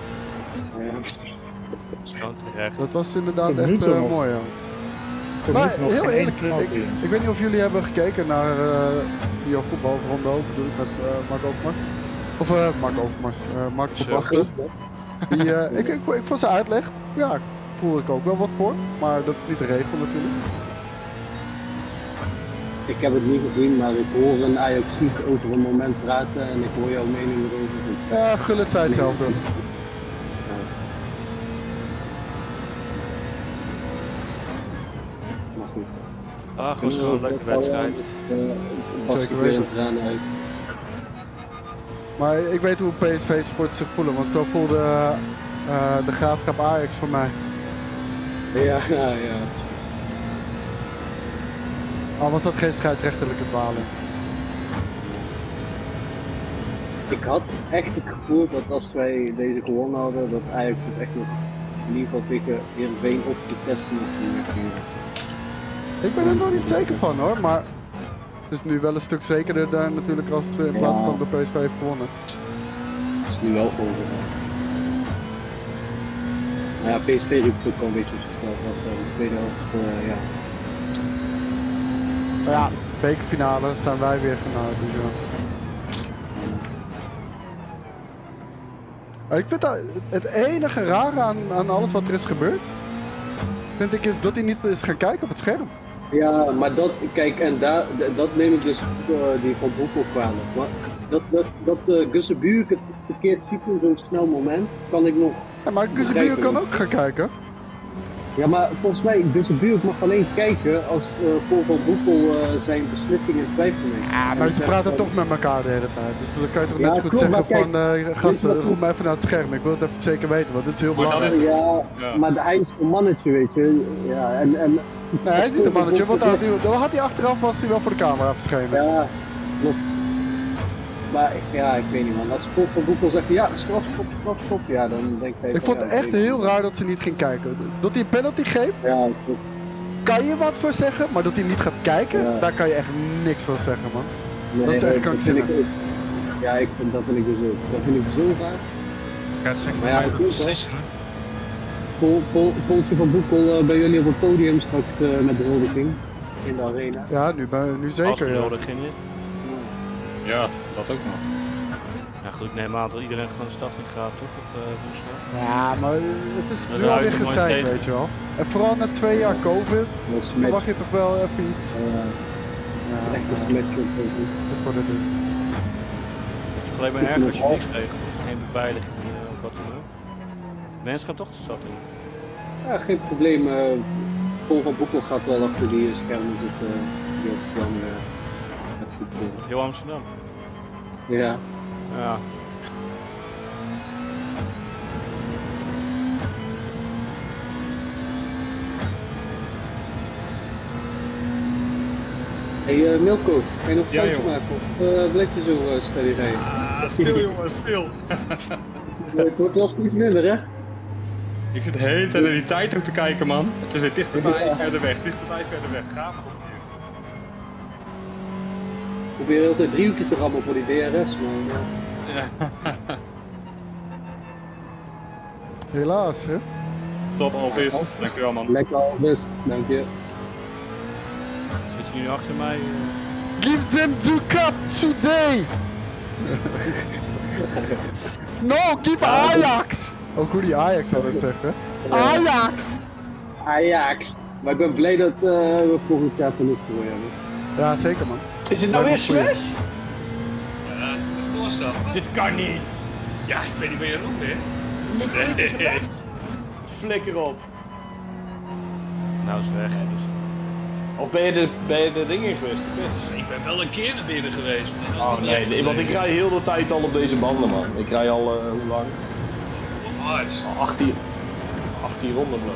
Dat was inderdaad echt mooi, ja. Maar heel eerlijk, ik weet niet of jullie hebben gekeken naar die voetbalronde ook, bedoel ik, met Mark Overmars. Of Mark Overmars, Mark van Basten. Ik vond zijn uitleg, ja, voel ik ook wel wat voor, maar dat is niet de regel natuurlijk. Ik heb het niet gezien, maar ik hoor een Ajaxiet over een moment praten en ik hoor jouw mening erover. Ja, Gullit zei hetzelfde. Maar goed. Ach, was gewoon een leuke wedstrijd. Zeker weten. Maar ik weet hoe PSV supporters zich voelen, want zo voelde de Graafschap Ajax voor mij. Ja. Al was dat geen scheidsrechterlijke dwaling. Ik had echt het gevoel dat als wij deze gewonnen hadden, dat Ajax het echt nog in ieder geval tegen Heerenveen of Vitesse nog ging weggeven. Ik ben er nog niet zeker van hoor, maar het is nu wel een stuk zekerder daar natuurlijk als het in plaats van de PSV heeft gewonnen. Het is nu wel over. Maar ja, PSV roept ook al een beetje zichzelf af in de tweede helft, ja. Maar ja, bekerfinale staan wij weer genaaid, dus ja. Ik vind dat het enige rare aan alles wat er is gebeurd, vind ik is dat hij niet is gaan kijken op het scherm. Ja, maar dat, kijk, en dat neem ik dus die Van Boekel kwalijk. Maar dat Gussebuurk het verkeerd ziet in zo'n snel moment, kan ik nog... Ja, maar Gussebuurk kan ook gaan kijken. Ja, maar volgens mij, Gussebuurk mag alleen kijken als Paul van Boekel zijn beslissing in twijfel neemt. Ja, maar ze praten toch met elkaar de hele tijd, dus dan kan je toch net zo goed zeggen van gasten, roep me even naar het scherm, ik wil het even zeker weten, want dit is heel belangrijk. Ja, maar de eind is een mannetje, weet je. Ja, en nee, hij is niet een mannetje, want dan had hij achteraf was hij wel voor de camera verschenen. Ja, klopt. Maar ja, ik weet niet man, als Paul van Boekel zegt ja, straf, ja, dan denk ik... Ik vond het echt heel raar dat ze niet ging kijken. Dat hij een penalty geeft, kan je wat voor zeggen, maar dat hij niet gaat kijken, daar kan je echt niks van zeggen man. Nee, dat is echt krankzinnig. Ja, dat vind ik dus ook. Dat vind ik zo raar. Ja, het is echt maar ja, beslissing. Paultje van Boekel bij jullie op het podium straks met de huldiging in de arena. Ja, nu zeker. Als de huldiging is. Ja, dat ook nog. Ja goed, ik neem aan dat iedereen gewoon de stad in gaat, toch? Op woensdag. Ja, maar het is nu alweer gezeik, weet je wel. En vooral na 2 jaar COVID, dan mag je toch wel even iets. Echt een smetje op. Dat is wat het is. Het is alleen maar erg als je niks regelt. Geen beveiliging of wat dan ook. Mensen gaan toch de stad in. Ja, geen probleem. Paul van Boekel gaat wel achter die schermen zitten. Die op het plan heel Amsterdam. Ja. Ja. Hey Milko, ga je nog een foutje maken of blijf je zo steady rijden? Stil jongen, stil! Het wordt wel steeds minder hè? Ik zit de hele tijd naar die tijd ook te kijken man. Het is weer dichterbij, verder weg, dichterbij, verder weg. Ga maar opnieuw. probeer altijd 3 uur te rammen voor die DRS, maar... Ja. Helaas, hè? Top Alvis, dankjewel man. Lekker Alvis, dank je. Zit je nu achter mij? Give them the cup today! No, give Ajax! Ook hoe die Ajax altijd zeggen. Ajax! Ajax! Maar ik ben blij dat we volgend jaar verliezen hebben. Ja, zeker man. Is het nou weer Smash? Ja, doorstappen. Dit kan niet. Ja, ik weet niet waar je aan doen bent. Flikker op. Nou is weg. Of ben je de dingen geweest, de pits? Ik ben wel een keer naar binnen geweest. Maar Oh nee, want ik rij heel de tijd al op deze banden, man. Ik rij al, hoe lang? Op hard. 18 ronden, geloof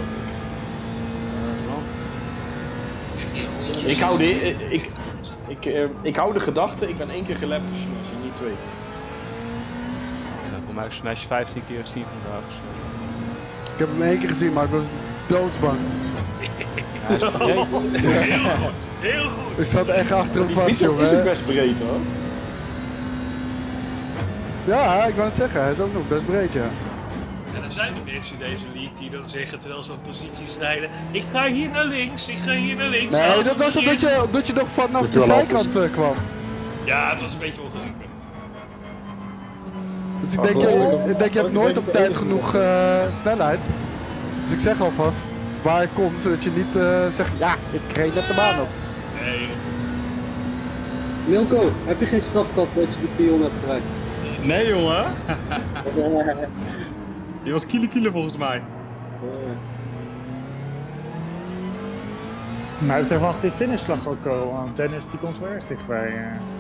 ik. Ik hou de gedachte, ik ben 1 keer gelapt door Smash en niet 2. Ja, voor mij Smash 15 keer Steven vandaag. Ik heb hem 1 keer gezien, maar ik was doodsbang. Ja, is breed. Heel goed, heel goed. Ik zat echt achter hem vast, Die jongen. is ook best breed, hoor. Ja, ik wou het zeggen, hij is ook nog best breed, ja. En er zijn de mensen in deze league die dan zeggen terwijl ze op posities rijden: ik ga hier naar links, ik ga hier naar links. Nee, dat was omdat je nog vanaf de zijkant kwam. Ja, het was een beetje ongelukkig. Dus ik denk, je hebt nooit op tijd genoeg snelheid. Dus ik zeg alvast waar ik kom, zodat je niet zegt, ja, ik reed net de baan op. Nee, heel goed. Milko, heb je geen straf gehad dat je de pion hebt geraakt? Nee jongen. Die was kiele volgens mij. Maar het wacht die finishslag ook al, want Dennis die komt wel erg dichtbij.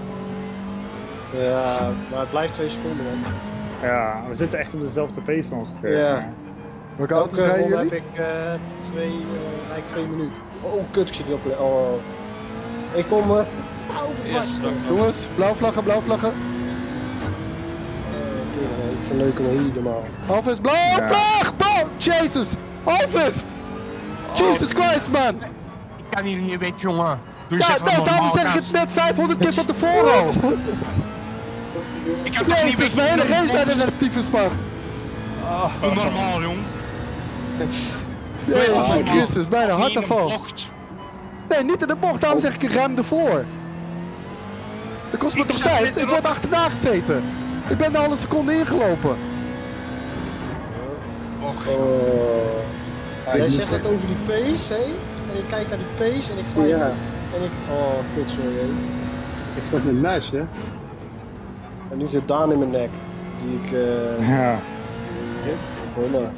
Ja, maar het blijft 2 seconden man. Ja, we zitten echt op dezelfde pace ongeveer. Ja. Welke auto's rijden ronde jullie? heb ik 2 minuten. Oh kut, ik zit niet op de... Oh. Ik kom over dwars. Jongens, blauw vlaggen. Ik vind leuk om helemaal. Alvis, blauw vlag! Blauw! Jesus! Alvis! Jesus Christ, man! Ik kan hier niet weten, jongen. Doe Ja, nee, daarom zeg ik het net 500 keer van tevoren al. Ik heb toch niet Jezus, mijn hele race bij de relatieve span. Doe normaal, jong. Jezus Christus, bijna hartaanval. Nee, niet in de bocht, daarom zeg ik rem ervoor. Dat kost me toch tijd? Ik word achterna gezeten. Ik ben er al een seconde ingelopen. Jij zegt het over die pace, hé? En ik kijk naar die pace en ik ga... Ja. En ik... Oh, kut, sorry, hé. Ik zat met muis, hè? En nu zit Daan in mijn nek. Die ik... Ja. Hoor maar.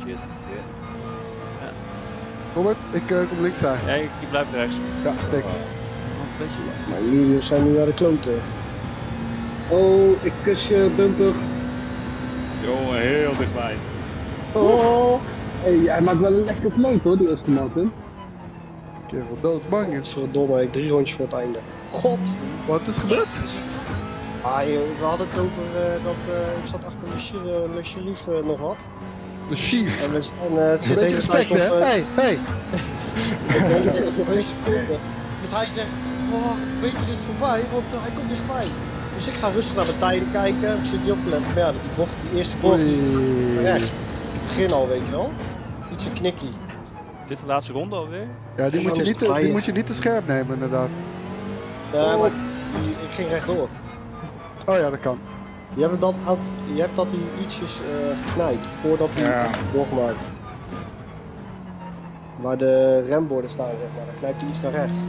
Robert, ik kom links aan. Nee, ik blijf rechts. Ja, thanks. Maar jullie zijn nu naar de kloten. Oh, ik kus je bumper. Jongen, heel dichtbij. Oh. Hey, hij maakt wel een lekker vleug hoor, die Aston Martin. Kerel, doodsbang is. Verdomme, ik 3 rondjes voor het einde. God! Wat is gebeurd? Ah joh, we hadden het over dat ik zat achter Le Sheriff nog wat. De chief. En het zit de hele tijd op... Hey! Ik weet nog 1 seconde. Dus hij zegt, oh, beter is het voorbij, want hij komt dichtbij. Dus ik ga rustig naar mijn tijden kijken, ik zit niet op te letten. Maar ja, die eerste bocht, die rechts. Het begin al, weet je wel. Iets een knikkie. Dit is de laatste ronde alweer? Ja, die moet je niet te scherp nemen inderdaad. Nee, maar ik ging rechtdoor. Oh ja, dat kan. Je hebt dat hij ietsjes knijpt, voordat hij echt de bocht maakt. Waar de remborden staan, zeg maar, dan knijpt hij iets naar rechts.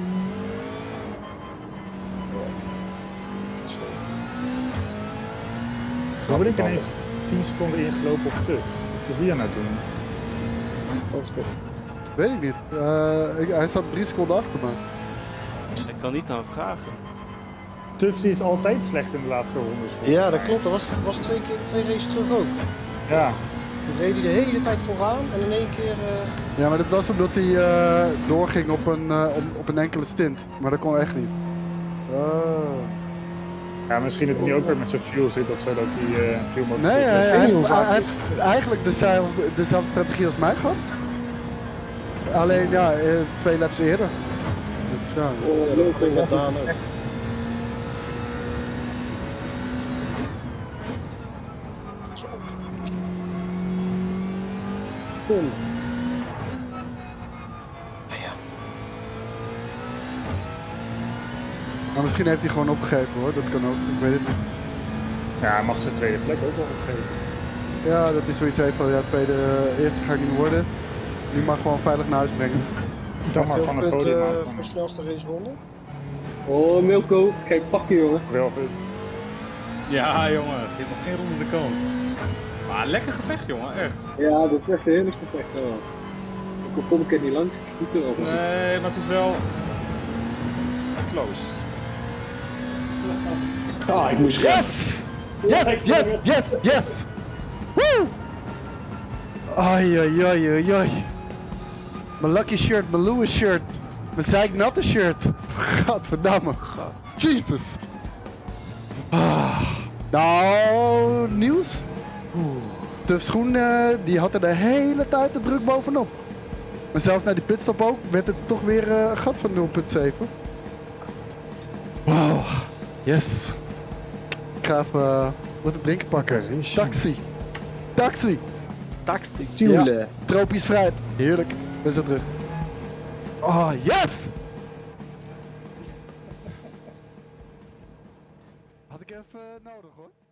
Hoe ben ik ineens 10 seconden ingelopen op TUF? Wat is die aan het doen? Weet ik niet. Hij staat 3 seconden achter me. Ik kan niet aan vragen. TUF die is altijd slecht in de laatste rondes. Ja, dat klopt. Dat was 2 races terug ook. Ja. Toen reed hij de hele tijd vooraan en in 1 keer... Ja, maar dat was omdat hij doorging op een enkele stint. Maar dat kon echt niet. Ja, misschien dat hij nu ook weer met zijn fuel zit of zo, dat hij fuel moet. Nee, hij heeft eigenlijk dezelfde strategie als mij gehad. Alleen ja, 2 laps eerder. Dus ja. Ja, dat klinkt met Daan ook. seconden. Maar misschien heeft hij gewoon opgegeven hoor, dat kan ook, ik weet het niet. Ja, hij mag zijn tweede plek ook wel opgeven. Ja, dat is zoiets heeft van, ja, eerste ga ik niet worden. Die mag gewoon veilig naar huis brengen. Dan maar van het podium af. Voor de snelste raceronde. Oh, Milko, kijk, pak je jongen. Wel vet. Ja, jongen, je hebt nog 1 ronde de kans. Maar lekker gevecht, jongen, echt. Ja, dat is echt een heerlijk gevecht. Ook al kom ik er niet langs, ik schiet erop. Nee, maar het is wel... close. Ah, ik moest Yes! Yes, yes, yes, yes! Woo! Ai, ai, ai, ai, ai. Mijn lucky shirt, mijn Lewis shirt, mijn zeiknatte shirt. Gadverdamme. Jesus. Nou, Niels. De schoen die had er de hele tijd de druk bovenop. Maar zelfs na die pitstop ook werd het toch weer een gat van 0,7. Wow. Yes. Ik ga even wat te drinken pakken. Taxi. Taxi. Taxi. Tuurlijk. Ja, tropisch fruit. Heerlijk. Ik ben zo terug. Oh, yes! Had ik even nodig hoor.